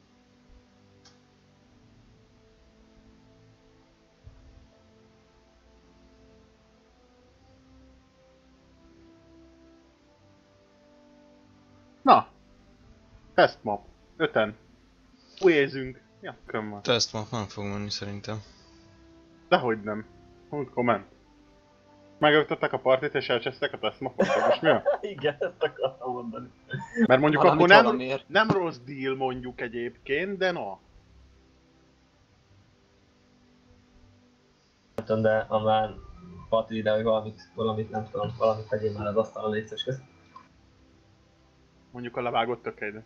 Tesztmap. 5-en. Újézünk. Ja, kömmel. Tesztmap nem fog menni szerintem. Dehogy nem. Múltkor ment. Megöltöttek a partit és elcsesztek a tesztmapot, és mi? Igen, ezt akartam mondani. Mert mondjuk Valamit akkor valamiért. nem rossz deal mondjuk egyébként, de na. Nem tudom, de ha már Pati ide, hogy valamit nem tudom, valamit tegyél már az asztalon létszős közt. Mondjuk a levágott tökélyre.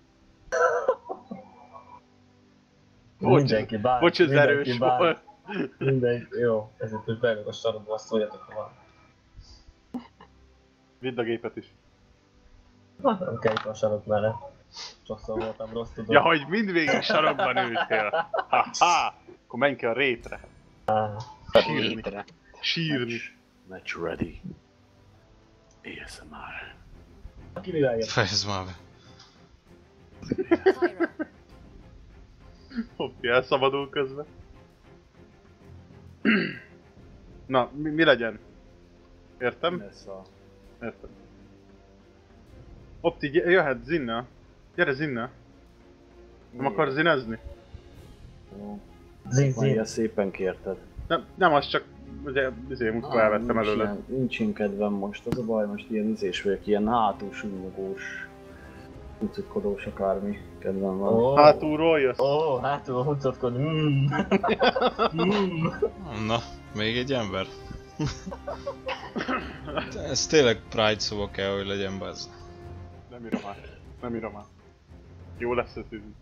Mindenki bár. Bocs, ez mindenki erős bár. volt. Mindenki, jó, ezért most beülök a sarokba, azt szóljatok, ha van. Vidd a gépet is. Nem kell itt a sarok mellett. Sokszor voltam rossz, tudom. Ja, hogy mindvégig sarokban ültél. Ha-ha! Akkor menj ki a rétre. Sírni. Hétre. Sírni. Match ready. ASMR. Ki világít? Fejezd már be. Hopp, elszabadul közben. Na, mi legyen? Értem? Ez a... Értem. Opti, jöhet Zinna. Gyere Zinna. Nem akar zinezni? Jó. Zin. Ilyen szépen kérted. Nem, az csak... Ugye, múltkor elvettem előle. Nincs én kedvem most, az a baj, most ilyen izés vagyok, ilyen hátul sunyogós, huncutkodós akármi kedvem van. Oh. Hátulról jössz? Ó, hátul huncutkodni. Na, még egy ember. Ez tényleg Pride szóval kell, hogy legyen bazd. Nem írom át. Nem írom át. Jó lesz ez így.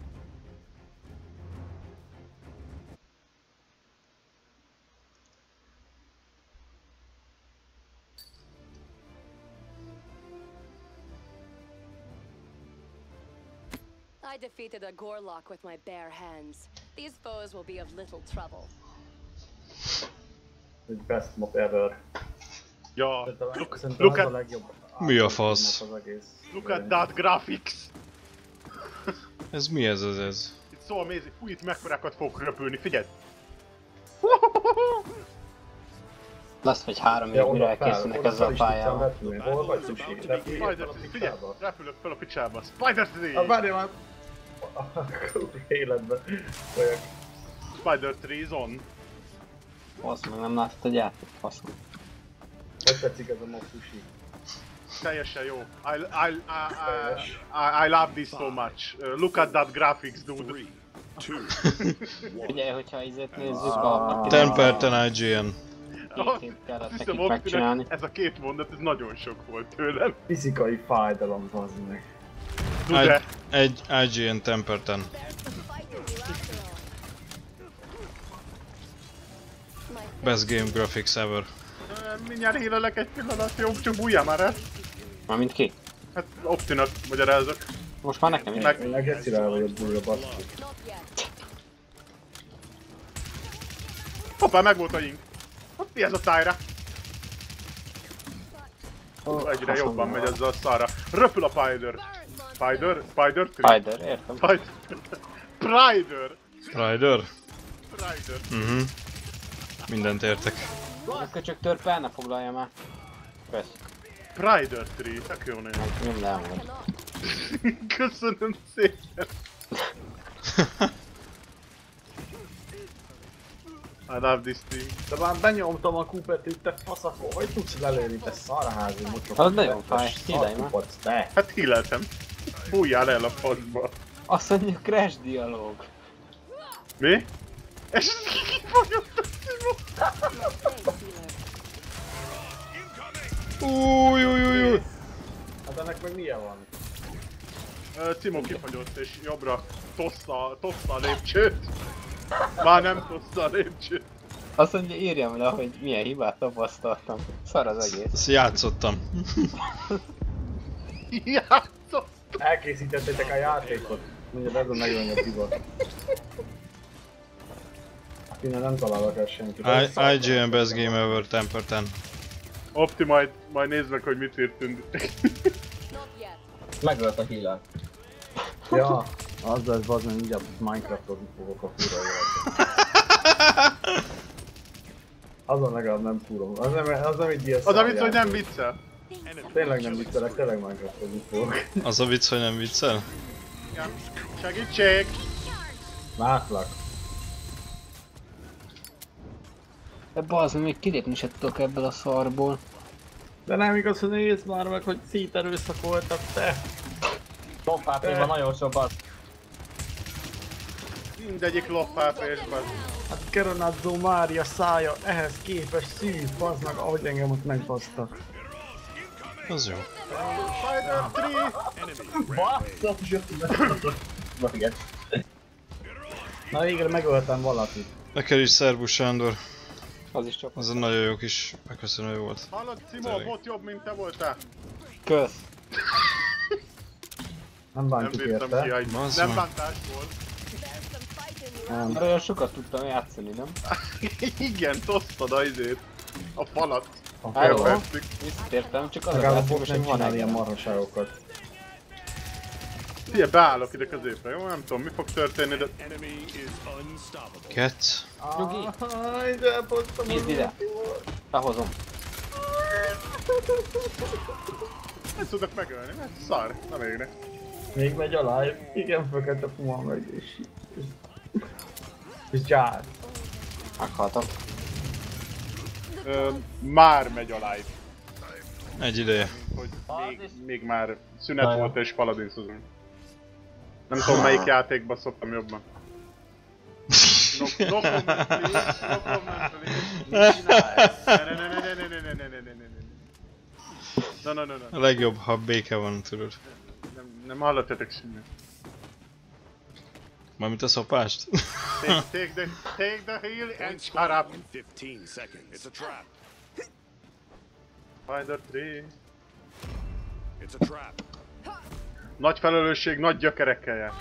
I defeated a Gorlock with my bare hands. These foes will be of little trouble. Egy best map ever. Ja, Szerintem look ez at- a legjobb. Mi a fasz? Az egész. look at that graphics! Ez mi ez az ez? Itt so amazing. Fú, itt mekkorákat fogok röpülni, figyeld! Lassz vagy 3 év, mire elkészülnek ezzel a pályával. Hol vagy, Sushi? Spider, figyelj! Repülök fel a picsába. Spider Várj már! Életben vagyok. Spider 3 is on. Fasz, meg nem láttad a játék, faszom. Hogy tetszik ez a mob, Sushi? Teljesen jó. I love this so much. Look at that graphics, dude. 3, 2, 1. Ugye, hogyha izét nézzük, a 10 per 10 IGN. két kellett Hiszem, nekik megcsinálni. Optinek ez a két mondat, ez nagyon sok volt tőlem. Fizikai fájdalom, bazd meg. Tud-e? Egy IGN 10 per 10. Best game graphics ever. Mindjárt hírelek egy pillanat, jó, csak bújjál már el. Mármint ki? Hát Optinak magyarázok. Most már nekem is. Én meg egyszer el vagyok bújva, baszki. Hoppá, meg volt a ink. Mi ez a tájra? Egyre jobban megy ezzel a szarra. Röpül a Spider. Spider? Spider 3? Spider, értem. Spider. Prider. Rider? Prider. Mindent értek. A köcsök törpe el ne foglalja már. Kösz. Prider 3. Tök jó név. Nyomd el magad. Köszönöm szépen. I love this thing. De már benyomtam a kupetét, te faszakó, hogy tudsz lelőni, te szarházi mocsok. Az nagyon fáj, hílelj már. Szarkupac, te! Hát híleltem. Bújjál el a faszba. Azt mondja, crash dialóg. Mi? És ki vagyok a Timo? Új. Hát ennek meg milyen van? Timo kifagyott és jobbra tossza a lépcsőt. Már nem tossza a lépcsőt. Azt mondja, írjam le, hogy milyen hibát tapasztaltam. Szar az egész. Ezt játszottam. Játszom. Elkészítettétek a játékot. Mondja, ez a legnagyobb divat. Innen nem találok el senkit. IGN best game ever 10 per 10. Opti, majd nézd meg, hogy mit írtunk. Megölt a healer. Ja, az lesz bazd meg, mindjárt Minecraftozni fogok a fura életet. Azon legalább nem fúrom. Az nem egy ilyen Az a vicc, hogy nem viccel. Tényleg nem viccelek, tényleg Minecraftozni fogok. Az a vicc, hogy nem viccel? engem. Segítség! Látlak. De bazd, még kilépni se tudok ebből a szarból. De nem igaz, hogy nézd már meg, hogy széterőszakoltak te. Top HP-ban nagyon sok az. Mindegyik loppápés, bazd. Hát Geronazzo Mária szája ehhez képest szűz, bazd meg, ahogy engem ott megbasztak. Az jó. Spider 3! Basszus, jöttünk. Na végre megöltem valakit. Neked is szervusz Sándor. Az is csak. Az egy nagyon jó kis megköszönő volt. Hallod, Cimo, a Tényleg. bot jobb, mint te voltál? Kösz. Nem Nem bántjuk bírtam érte. kihagyni. Bazd Nem meg. bántás volt. Nem. Olyan sokat tudtam játszani, nem? Igen, tosztad a izét. A falat. Hello. Elvesztük. Visszatértem, csak az a Legalább játékos, nem hogy van csinál ilyen egy. marhaságokat. Figyelj, beállok ide középre, jó? Nem tudom, mi fog történni, de... Enemy is unstoppable. Ketsz. Nyugi. Aj, de elbasztam. Nézd ide. Behozom. Nem tudok megölni, mert szar. Nem égnek. Még megy a live. Igen, fekete puma megy és gyár. Meghaltam. Már megy a live. Egy ideje. Hogy még már szünet volt és paladinszozunk. Nem tudom melyik játékban szoktam jobban. No comment, please. No comment, please. Ne. A legjobb, ha béke van, tudod. Nem hallottatok semmit. Mármint a szopást. Take the heal and Point shut up. in 15 seconds. It's a trap. Spider 3. It's a trap. Nagy felelősség, nagy gyökerekkel jár.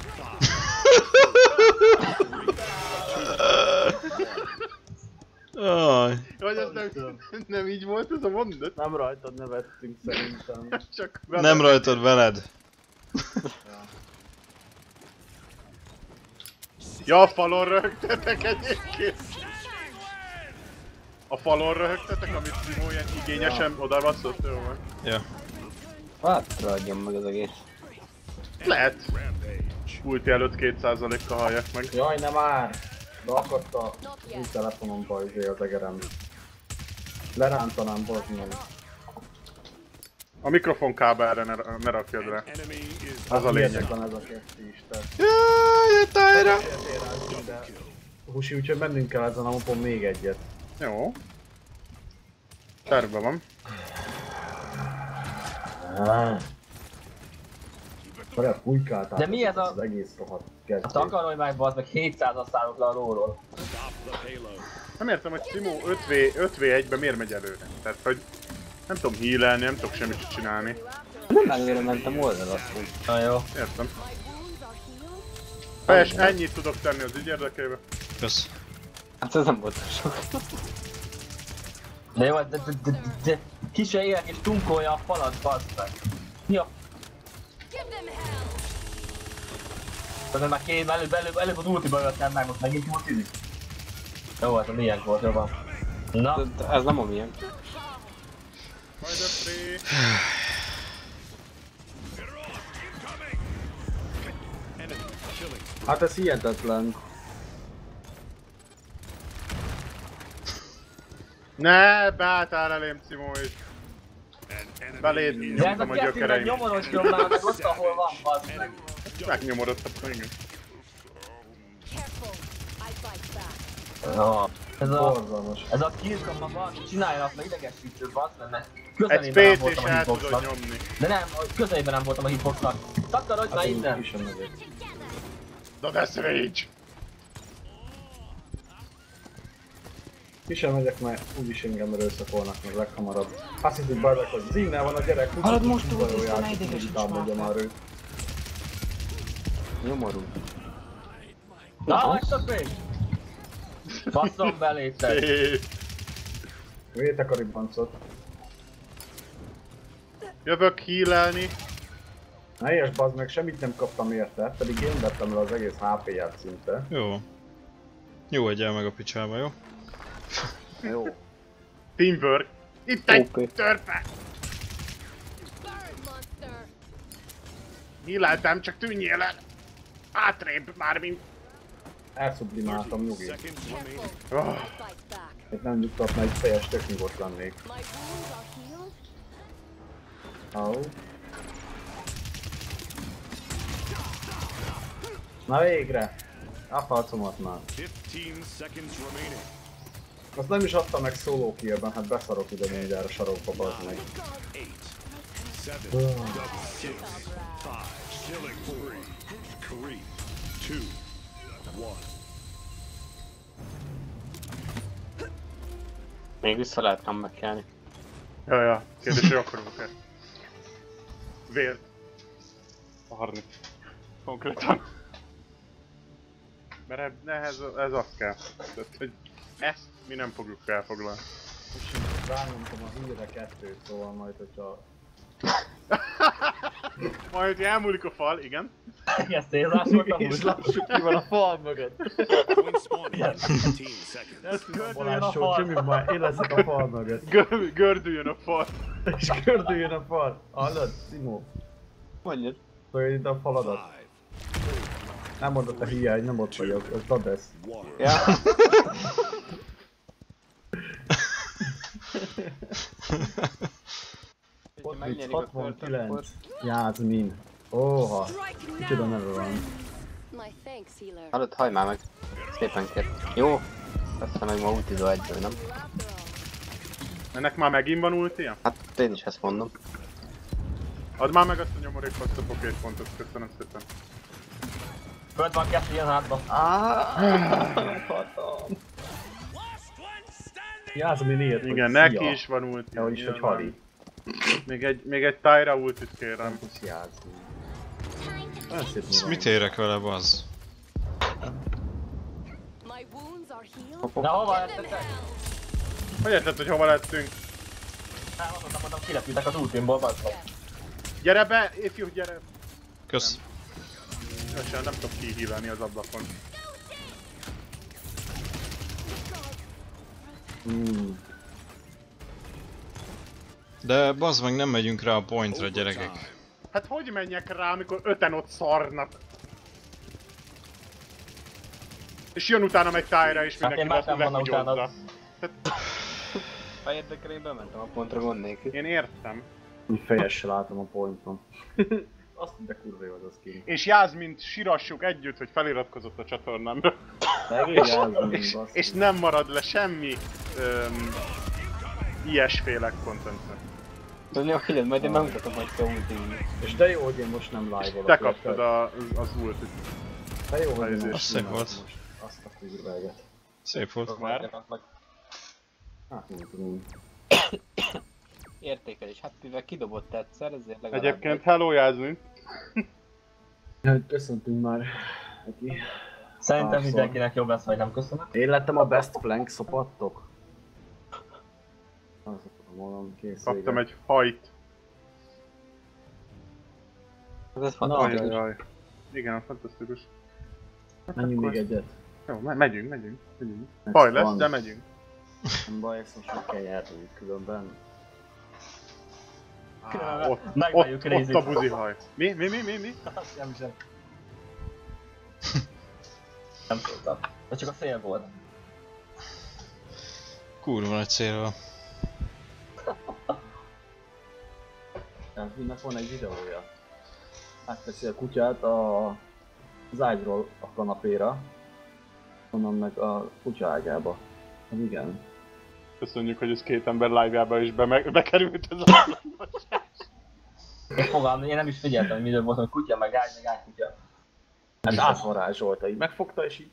Aj. Vagy ez nem így volt ez a mondat? Nem rajtad nevettünk szerintem. Csak Nem rajtad, veled. Ja, a falon röhögtetek egyébként. A falon röhögtetek, amit Simó ilyen igényesen odabaszott, jó van. Ja. Hát, ragadjon meg az egész. Lehet. Ulti előtt 2%-kal halljak meg. Jaj, nem már! Beakadt a új telefonomba az egerem. Lerántanám, bazd meg. A mikrofonkábelre ne rakjad rá. Enemy is Az a lényeg. Hihetetlen ez a kettő is, tehát. Jaj, jött ájra! Husi, úgyhogy mennünk kell ezen a mopon még egyet. Jó. Tervben van. Olyan fújkáltál. De mi ez a- Az egész rohadt A kezdés. takarolj meg, bazd meg 700-as szállok le a lóról. stop the payload. Nem értem, hogy Simó 5v1-ben miért megy előre. Tehát, hogy nem tudom healelni, nem tudok semmit csinálni. Nem előre mentem oldalasztó. Na jó. Értem. Fes, ennyit tudok tenni az ügy érdekében. Kösz. Hát ez nem volt sok. De jó, de ki se élek és tunkolja a falat, bazd meg. Mi a... De már két, előbb az ultiba jöttem meg, most megint ultizik. Jó, ez a milyen volt, jó van. Na, Ez nem a milyen. Spider 3. Hát ez hihetetlen. Ne, beálltál elém, Simó is. An enemy Beléd is de ez a nyomtam a kettőben gyökereim. nyomorodjon már meg ott, ahol van, bazd meg. Megnyomorodtam, igen. Careful. I bite back. Ja. Borzalmas. Ez a killcam van, csináljanak meg idegesítő, bazd meg, mert Egy közelében nem spét is voltam a el tudod hitboxnak. nyomni. De nem, közelében nem voltam a hitboxnak. Takarodj már innen! Is megyek. The Death Rage! Ki sem megyek, mert úgyis engem erőszakolnak meg leghamarabb. Azt hiszik bajlak, hogy zinnel van a gyerek, Hallod, most kurva tudod, jó hogy játék, ideges hogy is támadja már már őt. Nyomorú. Na, hagytok még! Basszom belétek! Vétek a ribbancot. Jövök healelni. Ne ilyes bazd meg, semmit nem kaptam érte, pedig én vettem le az egész HP-ját szinte. Jó. Nyugodjál meg a picsába, jó? Jó. Teamwork. Itt egy OP. törpe! Burn, monster. Híleltem, csak tűnjél el! Átrébb mármint! Elszublimáltam, nyugi. Seconds remaining. Oh, Fight back. Itt nem nyugtatna, egy fejes tök nyugodt lennék. My wounds are healed. Au. Na végre! A farcomat már. 15 seconds remaining. Azt nem is adta meg szóló killben, hát beszarok ide mindjárt a sarokba, bazd meg. 8, 7, 6, 5, killing 3, 2, 1. Még vissza lehet comeback-elni. ja, kérdés, hogy akarunk-e? Vért. Harni. Konkrétan. Mert ez azt kell. Tehát, hogy ezt mi nem fogjuk elfoglalni. Rányomtam a híre 2-t, szóval majd, hogyha... Majd, hogy elmúlik a fal, igen. Ezt célzás volt a És lássuk, ki van a fal mögött. One spawn in 15 seconds. Ez Balázs show, csömjük már, én leszek a fal mögött. Gördüljön a fal. És gördüljön a fal. Hallod, Simó? Mondjad. Fogja ide a faladat. 5, Nem mondott a hiány, nem ott vagyok, ez Dadesz. 1. Ja. Ott mit 69. Jászmin. Óha. Kicsoda neve van. My thanks, healer. Hallod, hajj már meg. Szépen kér. Jó. Aztán meg ma ultizó egyből, nem? Ennek már megint van ultia? Hát én is ezt mondom. Add már meg azt a nyomorékot, a pokét pontot, köszönöm szépen. Föld van kettő ilyen hátba. Jászmin írt, Igen, neki is van ultia. Ja, is, hogy Hali. Még egy Tyra ultit kérem. Campus Jászmin. Olyan szép Ezt mi mit van. érek vele, bazd? My wounds are healed. Na hova Give them lettetek? hell. Hogy érted, hogy hova lettünk? Nem, azt mondtam, kilepültek az ultimból, bazd meg. Gyere be, ifjú, gyere! Kösz. Köszönöm, nem tudok kihívelni az ablakon. De bazd meg, nem megyünk rá a pointra, gyerekek. Hát hogy menjek rá, amikor 5-en ott szarnak? És jön utána egy Tyra és Hát én mindenki már nem vannak lehúgyozza. utána. Ha érdekel, én bementem a pontra gond nélkül. Én értem. Úgy fejessel álltam a pointon. Azt de kurva jó az a skin. És Jászmint sírassuk együtt, hogy feliratkozott a csatornámra. Egész Jászmin, basszus. És nem marad le semmi ilyesféle contentet. Tudni, hogy figyelj, majd én megmutatom, hogy kell ultimni. És de jó, hogy én most nem live-olok. Te kaptad az ultit. De jó, hogy én Az most szép nem volt. most. Azt a kurváget. Szép volt. Hát nem tudom. Értékelés. Hát mivel kidobott egyszer, ezért legalább... Egyébként hello Jászmin. Köszöntünk már neki. Szerintem Párszor. mindenkinek jobb lesz, vagy nem köszönöm. Én lettem a best flank szopattok. Azt mondom, kész Kaptam vége. egy hajt. Ez Na, fantasztikus. Ajajaj. Igen, fantasztikus. Menjünk még egyet. Jó, megyünk. Baj lesz, van. de megyünk. Nem baj, ezt most meg kell járni, különben. Megvárjuk Ott Crazy-t. a buzihaj. Mi? Nem sem. Nem tudtam. Ez csak a szél volt. Kurva nagy cél van. Tehát mindnek van egy videója. Átveszi a kutyát az ágyról a kanapéra. Onnan meg a kutya ágyába. Hát igen. Köszönjük, hogy ez két ember live-jába is bekerült ez a Én fogalmam, én nem is figyeltem, hogy midől volt, hogy kutya, meg ágy kutya. Hát átvarázsolta, így megfogta és így...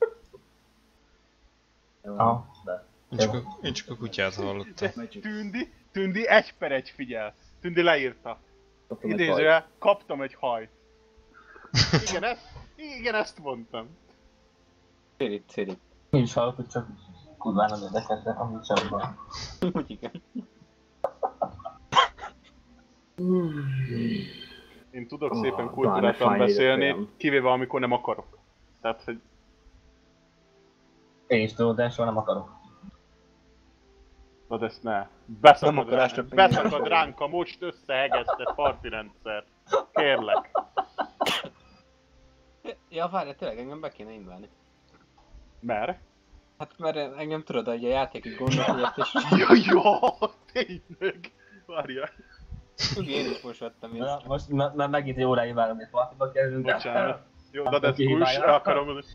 Jó, Aha. de... Én csak a kutyát hallottam. Tündi 1/1 figyel. Tündi leírta. Kaptam egy Idézője, kaptam egy hajt. Igen, ezt mondtam. Cirit. Mi is hallottuk, csak kurván nem érdekelt, de amúgy sem van. Úgy igen. Én tudok szépen bármi kultúráltan fáj beszélni, érekem. kivéve amikor nem akarok. Tehát, hogy Én is tudod, de soha nem akarok. na de ezt ne. Nem Beszakad akarás, ránk, csak beszakad ránk a most összehegesztett parti rendszer. Kérlek. Ja, várj, tényleg engem be kéne inválni. Merre? Hát mert engem tudod, hogy a játékig gondolkodott és... Jó, tényleg! Várjál. Én is most vettem Na, észre. most megint jó ráig várom, hogy partiba kerülünk. Bocsánat. Jó, de ezt Kihíválja. push, el akarom mondani.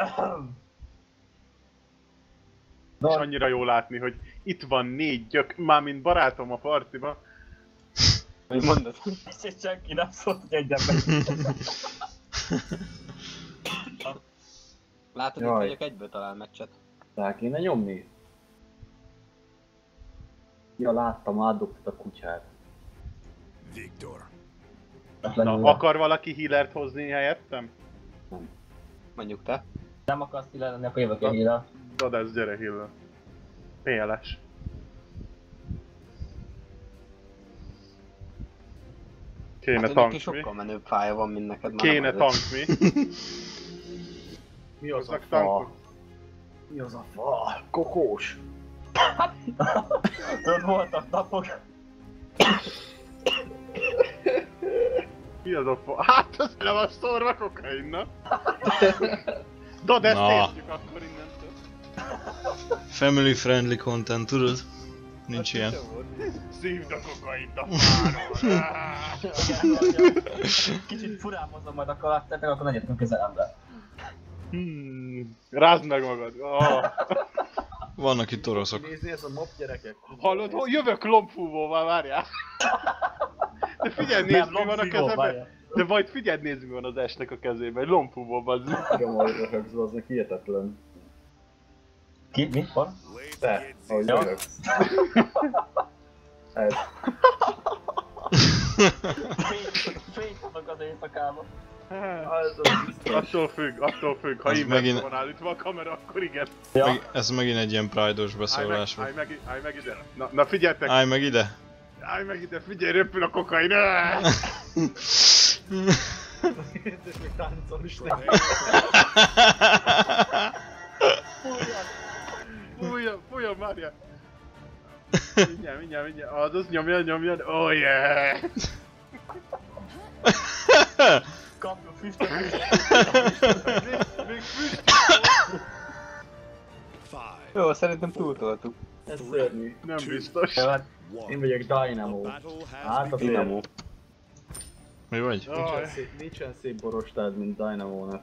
És No, annyira jó látni, hogy itt van 4 gyök, mármint barátom a partiba. Hogy mondod? és senki nem szólt, hogy egyen meg. Látod, Jaj. hogy vagyok egyből talál meccset. Rá kéne nyomni? Ja, láttam, átdobtad a kutyát. Victor. Na, akar valaki healert hozni helyettem? Mondjuk te. Nem akarsz ti lenni, akkor jövök egy híra. Dadesz, gyere healer. PLS. Kéne Hát tank neki mi? sokkal menőbb fája van, mint neked már. Kéne nem tank az. mi? Mi az a Hozzak fa? tankot? Mi az a fa? Kokós. Ott voltak napok. Mi az a fa? Hát ez le van szórva kokainnal. Dadesz, Na. értjük akkor innentől. Family friendly content, tudod? Nincs ilyen. Szívd a kokaint a fáról. Kicsit furán mozom majd a karakternek, akkor ne gyertünk közelembe. Rázd meg magad. Oh. Vannak itt oroszok. Nézni, ez a mob gyerekek. Hallod, hogy jövök lombfúvóval, várjál. De figyelj, nézd, mi van a kezemben. De majd figyeld, nézd, mi van az esnek a kezében. Egy lombfúvóval, az. Igen, majd röhögsz, az neki hihetetlen. Ki? Mi? Van? Te, ahogy Ja. röhögsz. Ez. Fényt adok az éjszakába. Attól függ, ha Az én megint- van állítva a kamera, akkor igen. Ja. Ez megint egy ilyen pride-os beszólás volt. Állj meg ide. Na figyeltek, Állj meg ide! állj meg ide, figyelj, röpül a kokain. És még táncol is neki. Fújjon, Mária. Mindjárt. Az nyomja. Oh yeah. Kapjuk füstöt. Még füst. Jó, szerintem túltoltuk. Ez szörnyű. Nem biztos. Jó, hát Én vagyok Dynamo. Hát a Dynamo. Mi vagy? Jaj. Nincsen szép borostád, mint Dynamo-nak.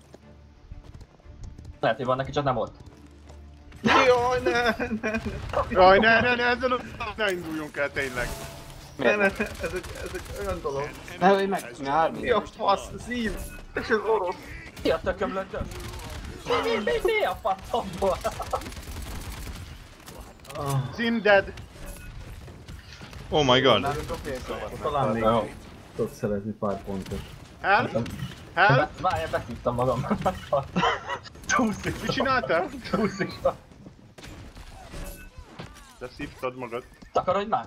lehet, hogy van neki, csak nem ott. Jaj, Jaj, ne, ezzel ne induljunk el tényleg. Miért? ez egy olyan dolog. Ne, hogy meg, mi 30. Mi a fasz, szív? És az orosz. Mi a tököm lökön? Mi a faszomból? Zim dead. Oh my god! Nálunk a félszabat. Talán még Jó. tudsz szerezni pár pontot. Help. Várjál, beszívtam magam. Túszik. Mit csináltál? Túszik. Te szívtad magad. Takarodj már!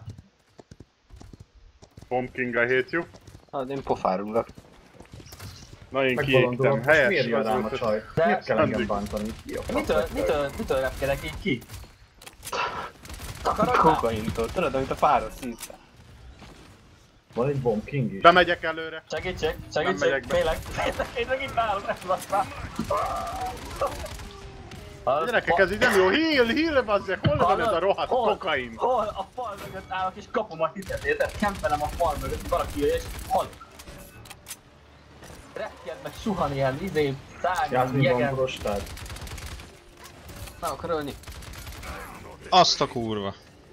Bomb King, I hate you. Hát én pofárulok. Na én Megbolondulok, kiégtem. most Helyes. miért jön rám a az csaj? De- Miért kell engem Mindig. bántani? Ki a fasz? Mitől repkedek így ki? Takarodj már! Kokaintól, tudod, amit a fáról szívta. Van egy Bomb King is. Bemegyek előre. Segítség, megyek segítség, be. tényleg, én meg itt állok, nem tudok már. Gyerekek, ez így nem jó. Heal, bazzek. Hol van ez a rohadt kokain? Hol a fal mögött állok és kapom a hitet, érted? Kempelem a fal mögött, valaki jöjj és halok. Repked meg suhan ilyen szárnyal, Jászmin van jegen. borostád. Na, akar ölni? Azt a kurva!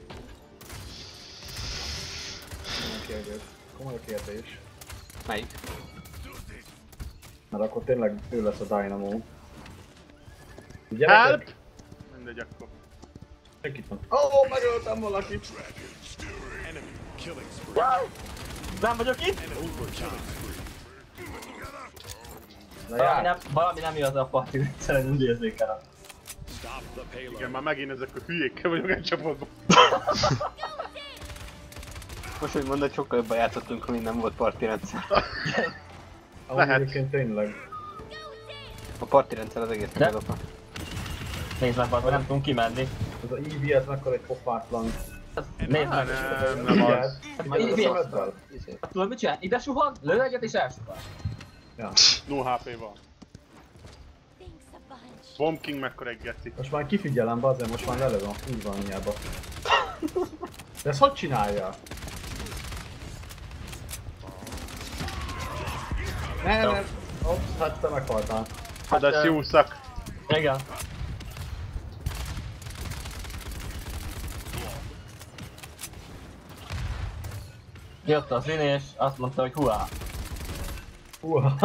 Komoly kérdés. Melyik? Mert akkor tényleg ő lesz a Dynamo. Help! Gyerekek, Mindegy akkor. itt van. Ó, megöltem valakit! Enemy killing spree. Nem vagyok itt? Na jár. Valami nem jó az a parti, egyszerűen úgy érzékelem. Stop the payload. Igen, már megint ezek a hülyékkel vagyok egy csapatban. Most, hogy mondod, sokkal jobban játszottunk, amíg nem volt partirendszer. Ahogy lehet. egyébként tényleg. A partirendszer az egész De- megapa. Nézd meg, nem tudunk kimenni. Ez a Eevee, ez mekkor egy pofátlan. Nézd meg. Nem az. Figyelj a szemeddel. Tudod mit csinál? Ide suhan, lő egyet és elsuhan. Ja. 0 HP van. Bomb King mekkora egy geci. Most már kifigyelem be azért, most már lelövöm a kurva anyjába. De ezt hogy csinálja? Nem. Ops, hát te meghaltál. Hát ez jó szak. Igen. Jött az Vini és azt mondta, hogy huá. Huá.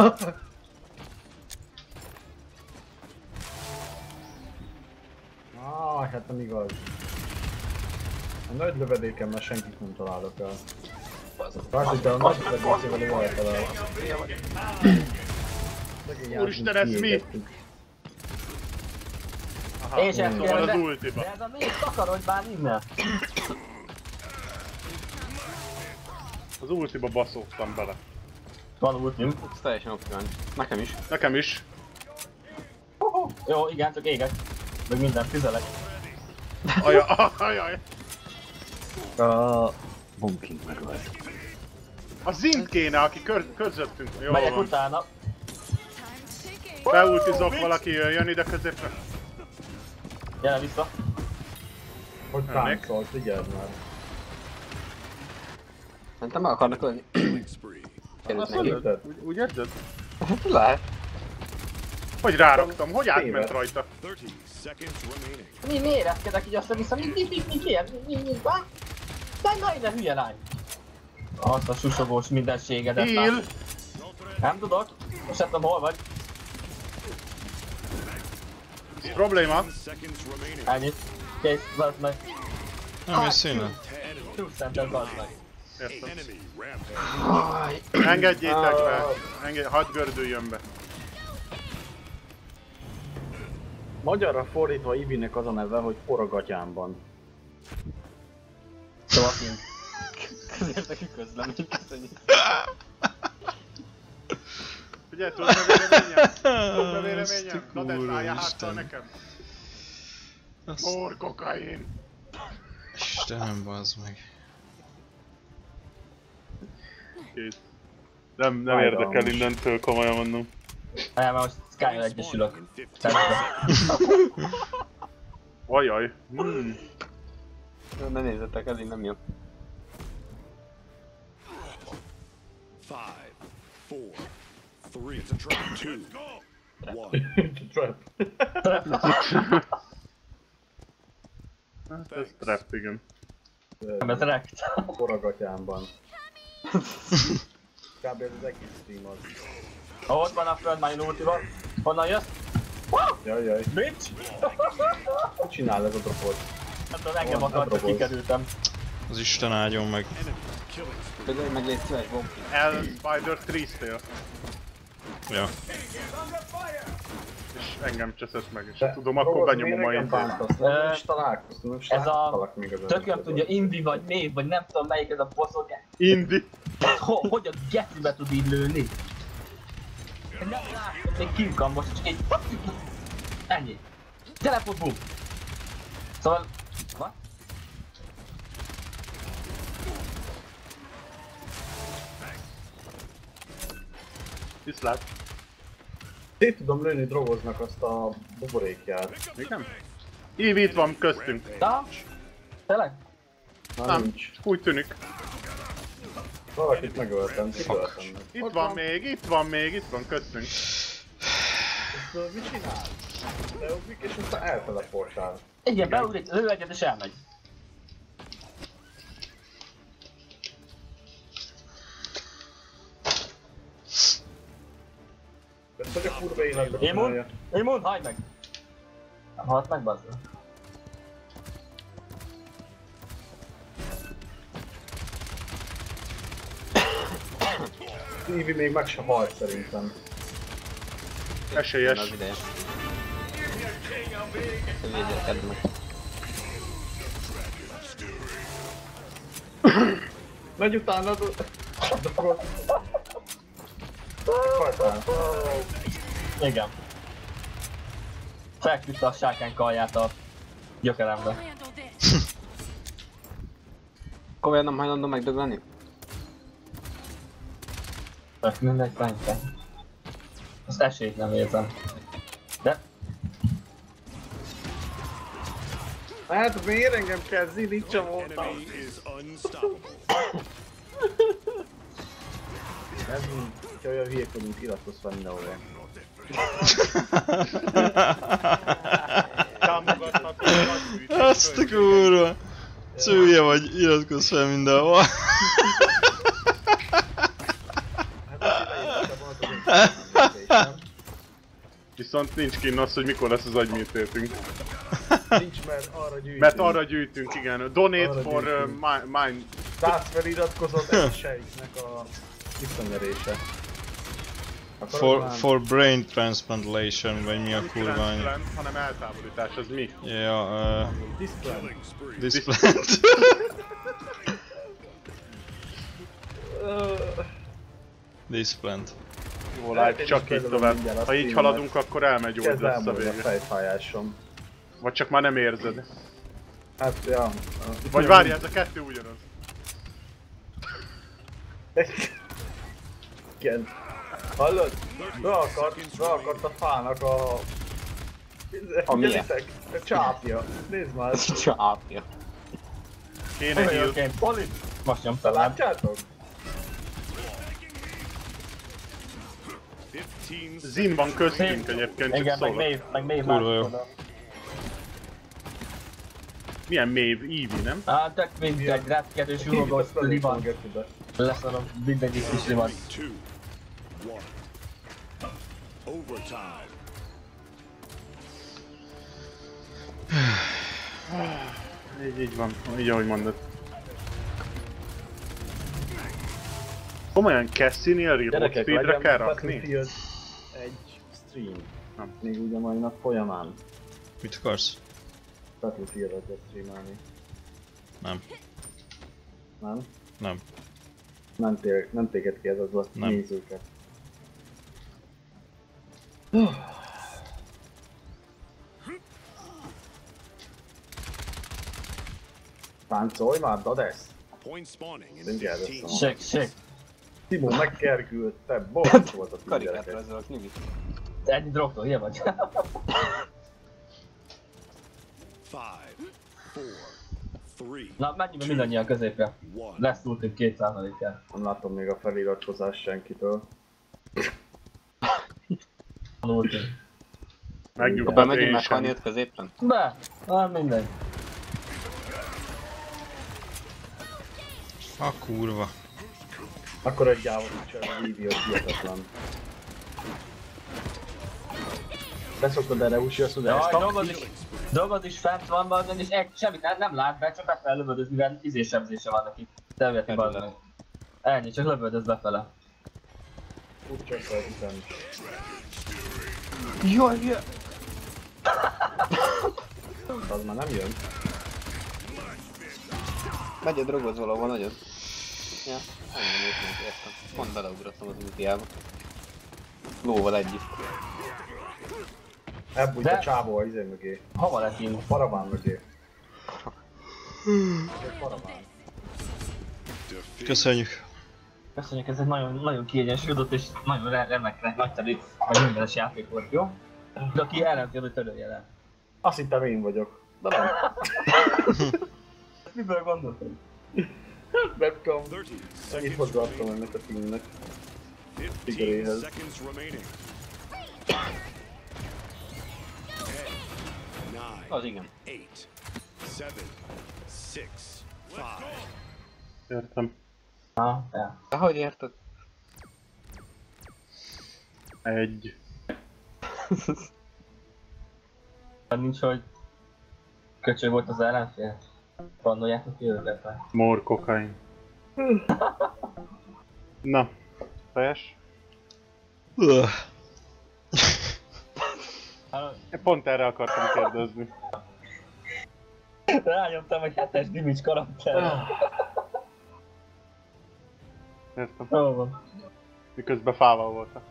Hát nem igaz. A nagy lövedékemmel senkit nem találok el. Várj, de a nagy lövedékével jól eltalál. Úristen, ez mi? És ezt szóval az kérde, ultiba. de ez a négy takarodj már innen. Az ultiba baszódtam bele. Van ultim. Ez teljesen optimális. Nekem is. Nekem is. Jó, igen, csak égek. Meg minden tüzelek. Ajaj. A Bomb King megölt. A Zint kéne, aki közöttünk. Jó, Megyek van. utána. Beultizok, valaki jön ide középre. Gyere vissza. Hogy táncolt, figyeld már. Szerintem meg akarnak ölni. Került Azt neki. mondod? Úgy érzed? Hát lehet. Hogy ráraktam? Hogy átment rajta? 30 seconds remaining. Miért eszkedek így össze-vissza? Mi? Na ide hülye lány. Azt a susogós mindenségedet. Heal! Nem tudok. Most nem tudom hol vagy. Ez probléma. Seconds remaining. Ennyit. Kész, bazd meg. Nem jössz innen? True center, bazd meg. Értem. Enemy rampage. Engedjétek be. Hadd gördüljön be. Magyarra fordítva Ivinek az a neve, hogy forragatyámban. Szóval kint. Ezért neki közlemény, köszönjük. Figyelj, tudod a véleményem? Tudod a véleményem? Na de szálljál háttal nekem. More kokain. Istenem, bazd meg. Kész. Nem érdekel innentől, komolyan mondom. Nem, most Sky-jal egyesülök. Ajaj. Ne nézzetek, ez így nem jó. 5, 4, 3. It's a trap. 2, 1. Trap. Hát ez trap, igen. Nem, ez rekt. Forragatyámban. Kb. Ez az egész stream az. Ott van a Frontmine ultival. Honnan jössz? Jaj. Bitch! Hogy csinál ez a dropot? Hát az engem akart, hogy kikerültem. Az Isten áldjon meg. Közölj meg légy szíves, Bomb King. El Spider 3-stél. Ja. És engem cseszett meg, és tudom, akkor benyomom a intét. Nem is találkoztunk, nem is Ez a... láttalak még az Tököm tudja, Indi vagy név, vagy nem tudom melyik ez a bosszok. Indi. Hogy a gecibe tud így lőni? Nem láttam, még kinkam most, csak egy... Ennyi. Teleport boom. Szóval... What? Viszlát. Szét tudom lőni drogoznak azt a buborékját. Még nem? Eve itt van köztünk. Na? Tényleg? Nem, Nincs. csak úgy tűnik. Valakit megöltem, kigöltem meg. Itt van köztünk. Ezt mit csinál? Leugrik és aztán elteleportál. Igen, beugrik, lő egyet és elmegy. Ezt hogy a kurva életbe csinálja. Immun, hagyd meg! Nem halt meg, bazd. Eevee még meg se halt szerintem. Esélyes. Az ideje. Védjelkedd meg. Megy utána a drogot. Haltál. Igen. Felküldte a sárkány kalját a gyökerembe. Komolyan nem hajlandó megdögleni? Tök mindegy, tánykán. Azt esélyt nem érzem. De... Hát miért engem kell Zinicsa The voltam? enemy is unstoppable. Ez mint, hogyha olyan hülyék vagyunk, iratkozz fel mindenhol. Támogatható a Azt a kurva! Szülje vagy, iratkozz fel mindenhol. Viszont nincs kinn az, hogy mikor lesz az agyműtőtünk. Nincs, mert arra gyűjtünk. Mert arra gyűjtünk, igen. Donate Arra for gyűjtünk. mine. 100 feliratkozott esélyeknek a visszanyerése. For brain transplantation, vagy mi a kurva Nem annyi. transplant, hanem eltávolítás, az mi? Ja, Displant. displant. Displant. Jó, like, csak így tovább. Ha így haladunk, akkor elmegy úgy Kezd lesz a elmúlni a vége. fejfájásom. Vagy csak már nem érzed. Hát, ja. Vagy várj, ez a kettő ugyanaz. Igen. Hallod? Beakadt a fának a... A milyen? Figyelitek, a csápja. Nézd már. Csápja. Kéne heal. Oké, Poli. Most nyomta láb. Látjátok? 15 Zin van köztünk egyébként, csak Igen, meg szólok. Maeve Kurva jó. másik oda. Milyen Maeve? Eevee, nem? Á, tök mindegy, repkedős juhogós liban. Leszarom mindegyik kis liban. 2, 1. Overtime. Így van, így ahogy mondod. Komolyan Cassie-nél remote speedre kell rakni? Battlefield egy stream. Nem. Még ugye mai nap folyamán. Mit akarsz? Battlefield-et kell streamelni. Nem. Nem? Nem. Nem téged kérdez a Nem. nézőket. Táncolj már, Dadesz! Point spawning in Mindjárt 15. összeom. Shake. Timo megkergült, te bocs volt a Karikát gyereket. rajzolok, Nimi. Ennyi droktól, hülye vagy. 5, 4, 3, Na, menjünk be mindannyian középre. 1. Lesz túltünk 2%-jel. Nem látom még a feliratkozást senkitől. Alultünk. Megnyugodott Bemegyünk én meghalni sem. ott középen? Be! Hát mindegy. A kurva. Akkor egy gyávot csak a vídiót hihetetlen. Beszoktad erre Usi, azt mondja, ezt Jaj, dolgod is fent van bazd, és semmit nem lát be, csak befelé lövöldöz, mivel izésebzése van neki. Területi bazd meg. Ennyi, csak lövöldöz befele. úgy csak fel után. Jaj, Az már nem jön. megy a drogoz valahol nagyon. Ja, ennyi nem értem. Pont beleugrottam az útjába. Lóval együtt. Elbújt De- a csávó a izé mögé. Hova lett innen? A paraván mögé. Egy paraván. Köszönjük. Köszönjük, ez egy nagyon kiegyensúlyodott és nagyon remekre nagyterű, vagy mindenes játék volt, jó? De aki ellentél, hogy törölje le. Azt hittem én vagyok. De nem. Miből gondoltad? Webcam. 30 Annyit seconds hozzáadtam remaining. ennek a filmnek. 15 Figuréhez. seconds remaining. 10, Az 9, igen. 8, 7, 6, 5. Értem. Ah, ja. De hogy érted? Egy. Nincs, hogy köcsög volt az ellenfél. Randoljátok jövőbe fel. More kokain. Na, fejes. Én pont erre akartam kérdezni. Rányomtam egy 7-es damage karakterre. Értem. Jó van. Miközben fával voltak.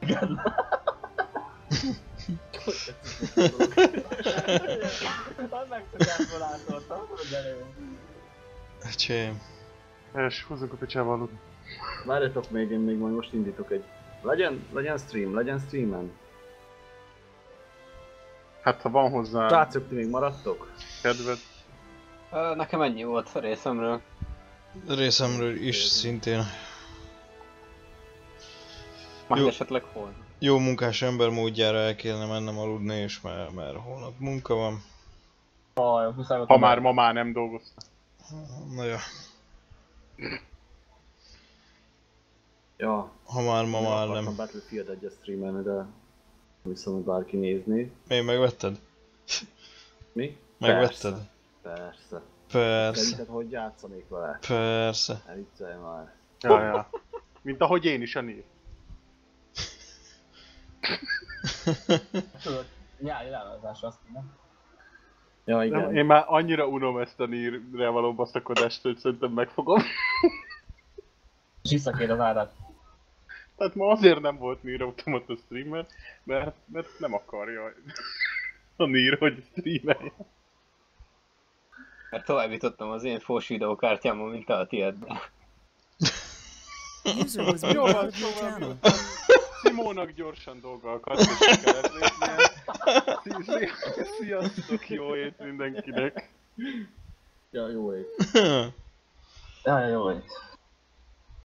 Az megszokásból átoltam, hogy elő. Öcsém. És húzzunk a picsával aludni. Várjatok még, én még majd most indítok egy... Legyen streamen. Hát ha van hozzá Srácok, ti még maradtok? kedved. Nekem ennyi volt a részemről. Részemről is szintén. Majd Jó. esetleg hol? Jó munkás ember módjára el kellene mennem aludni, és már holnap munka van. Ha már ma már nem dolgoztam. Na ja. Ja. Ha már ma már akartam nem. Battlefield 1-et streamelni, de viszont bárki nézni. Még megvetted? Mi? Megvetted? Persze. Persze. Szerinted hogy játszanék vele? Persze. Ne viccelj már. Ja. Mint ahogy én is a Nier. Tudod, nyári lelazás azt kéne. Ja, igen. Én már annyira unom ezt a Nierre való baszakodást, hogy szerintem megfogom. És visszakér az árat. Tehát ma azért nem volt Nier Automata streamer, mert nem akarja a Nier, hogy streamelje. Mert továbbítottam az én fós videókártyámon, mint a tiédben. User was Jó moved van, out of your szóval channel. Simónak gyorsan dolgokat, és kellett lépnie. Sziasztok, jó ét mindenkinek! Ja, jó ég. Ja, jó.